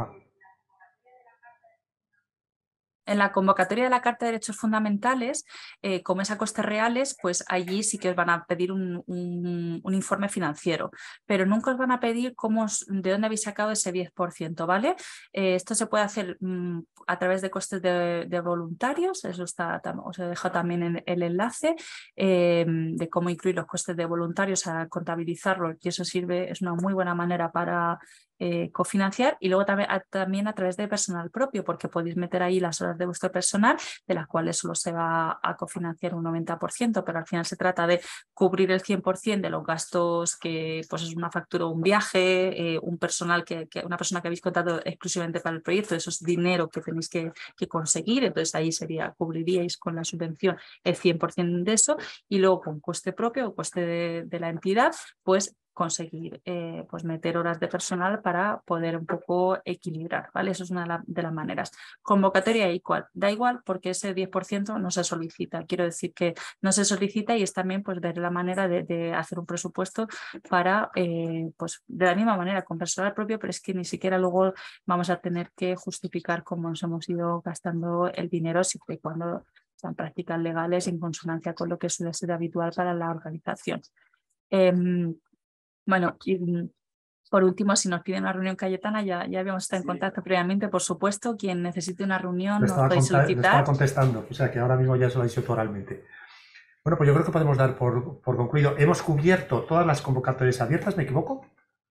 En la convocatoria de la Carta de Derechos Fundamentales, como es a costes reales, pues allí sí que os van a pedir un informe financiero, pero nunca os van a pedir de dónde habéis sacado ese 10%, ¿vale? Esto se puede hacer a través de costes de voluntarios, eso os he dejado también en el enlace de cómo incluir los costes de voluntarios a contabilizarlos, y eso es una muy buena manera para cofinanciar, y luego también a través de personal propio, porque podéis meter ahí las horas horas de vuestro personal, de las cuales solo se va a cofinanciar un 90%, pero al final se trata de cubrir el 100% de los gastos que pues es una factura, un viaje, un personal una persona que habéis contratado exclusivamente para el proyecto, eso es dinero que tenéis que conseguir, entonces ahí cubriríais con la subvención el 100% de eso, y luego con coste propio o coste de la entidad, pues conseguir pues meter horas de personal para poder un poco equilibrar, ¿vale? Eso es una de las maneras. Convocatoria igual, da igual porque ese 10% no se solicita, quiero decir que no se solicita, y es también pues ver la manera de hacer un presupuesto para, pues de la misma manera con personal propio, pero es que ni siquiera luego vamos a tener que justificar cómo nos hemos ido gastando el dinero, siempre y cuando sean prácticas legales en consonancia con lo que suele ser habitual para la organización. Bueno, y por último, si nos piden una reunión, Cayetana, ya habíamos estado en contacto previamente, por supuesto. Quien necesite una reunión nos podéis solicitar. Lo estaba contestando, o sea que ahora mismo ya se lo he dicho oralmente. Bueno, pues yo creo que podemos dar por concluido. Hemos cubierto todas las convocatorias abiertas, ¿me equivoco?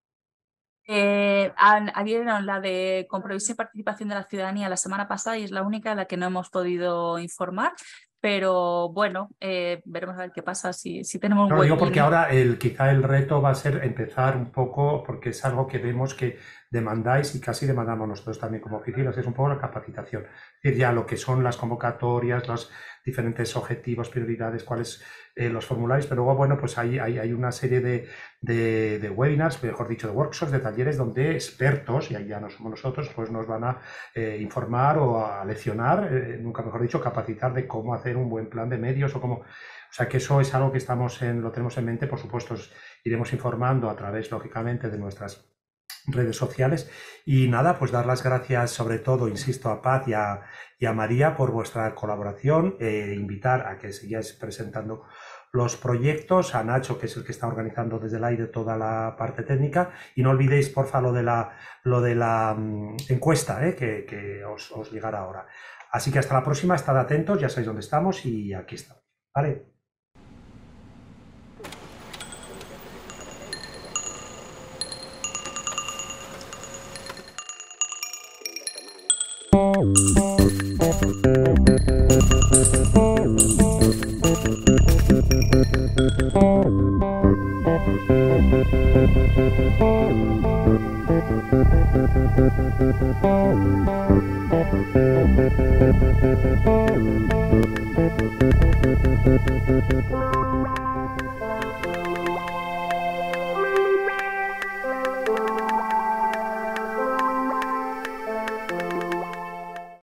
Adhirieron la de compromiso y participación de la ciudadanía la semana pasada, y es la única de la que no hemos podido informar. Pero bueno, veremos a ver qué pasa si tenemos un No, buen digo porque ahora quizá el reto va a ser empezar un poco, porque es algo que vemos que demandáis y casi demandamos nosotros también como oficinas, es un poco la capacitación. Es decir, ya lo que son las convocatorias, los diferentes objetivos, prioridades, cuáles los formularios, pero luego, bueno, pues hay una serie de webinars, mejor dicho, de workshops, de talleres donde expertos, y ahí ya no somos nosotros, pues nos van a informar o a leccionar, nunca mejor dicho, capacitar de cómo hacer un buen plan de medios o cómo... O sea que eso es algo que lo tenemos en mente, por supuesto, iremos informando a través, lógicamente, de nuestras redes sociales. Y nada, pues dar las gracias sobre todo, insisto, a Paz y a María por vuestra colaboración, invitar a que sigáis presentando los proyectos, a Nacho, que es el que está organizando desde el aire toda la parte técnica, y no olvidéis, porfa, lo de la encuesta, que os llegará ahora. Así que hasta la próxima, estad atentos, ya sabéis dónde estamos y aquí estamos. ¿Vale?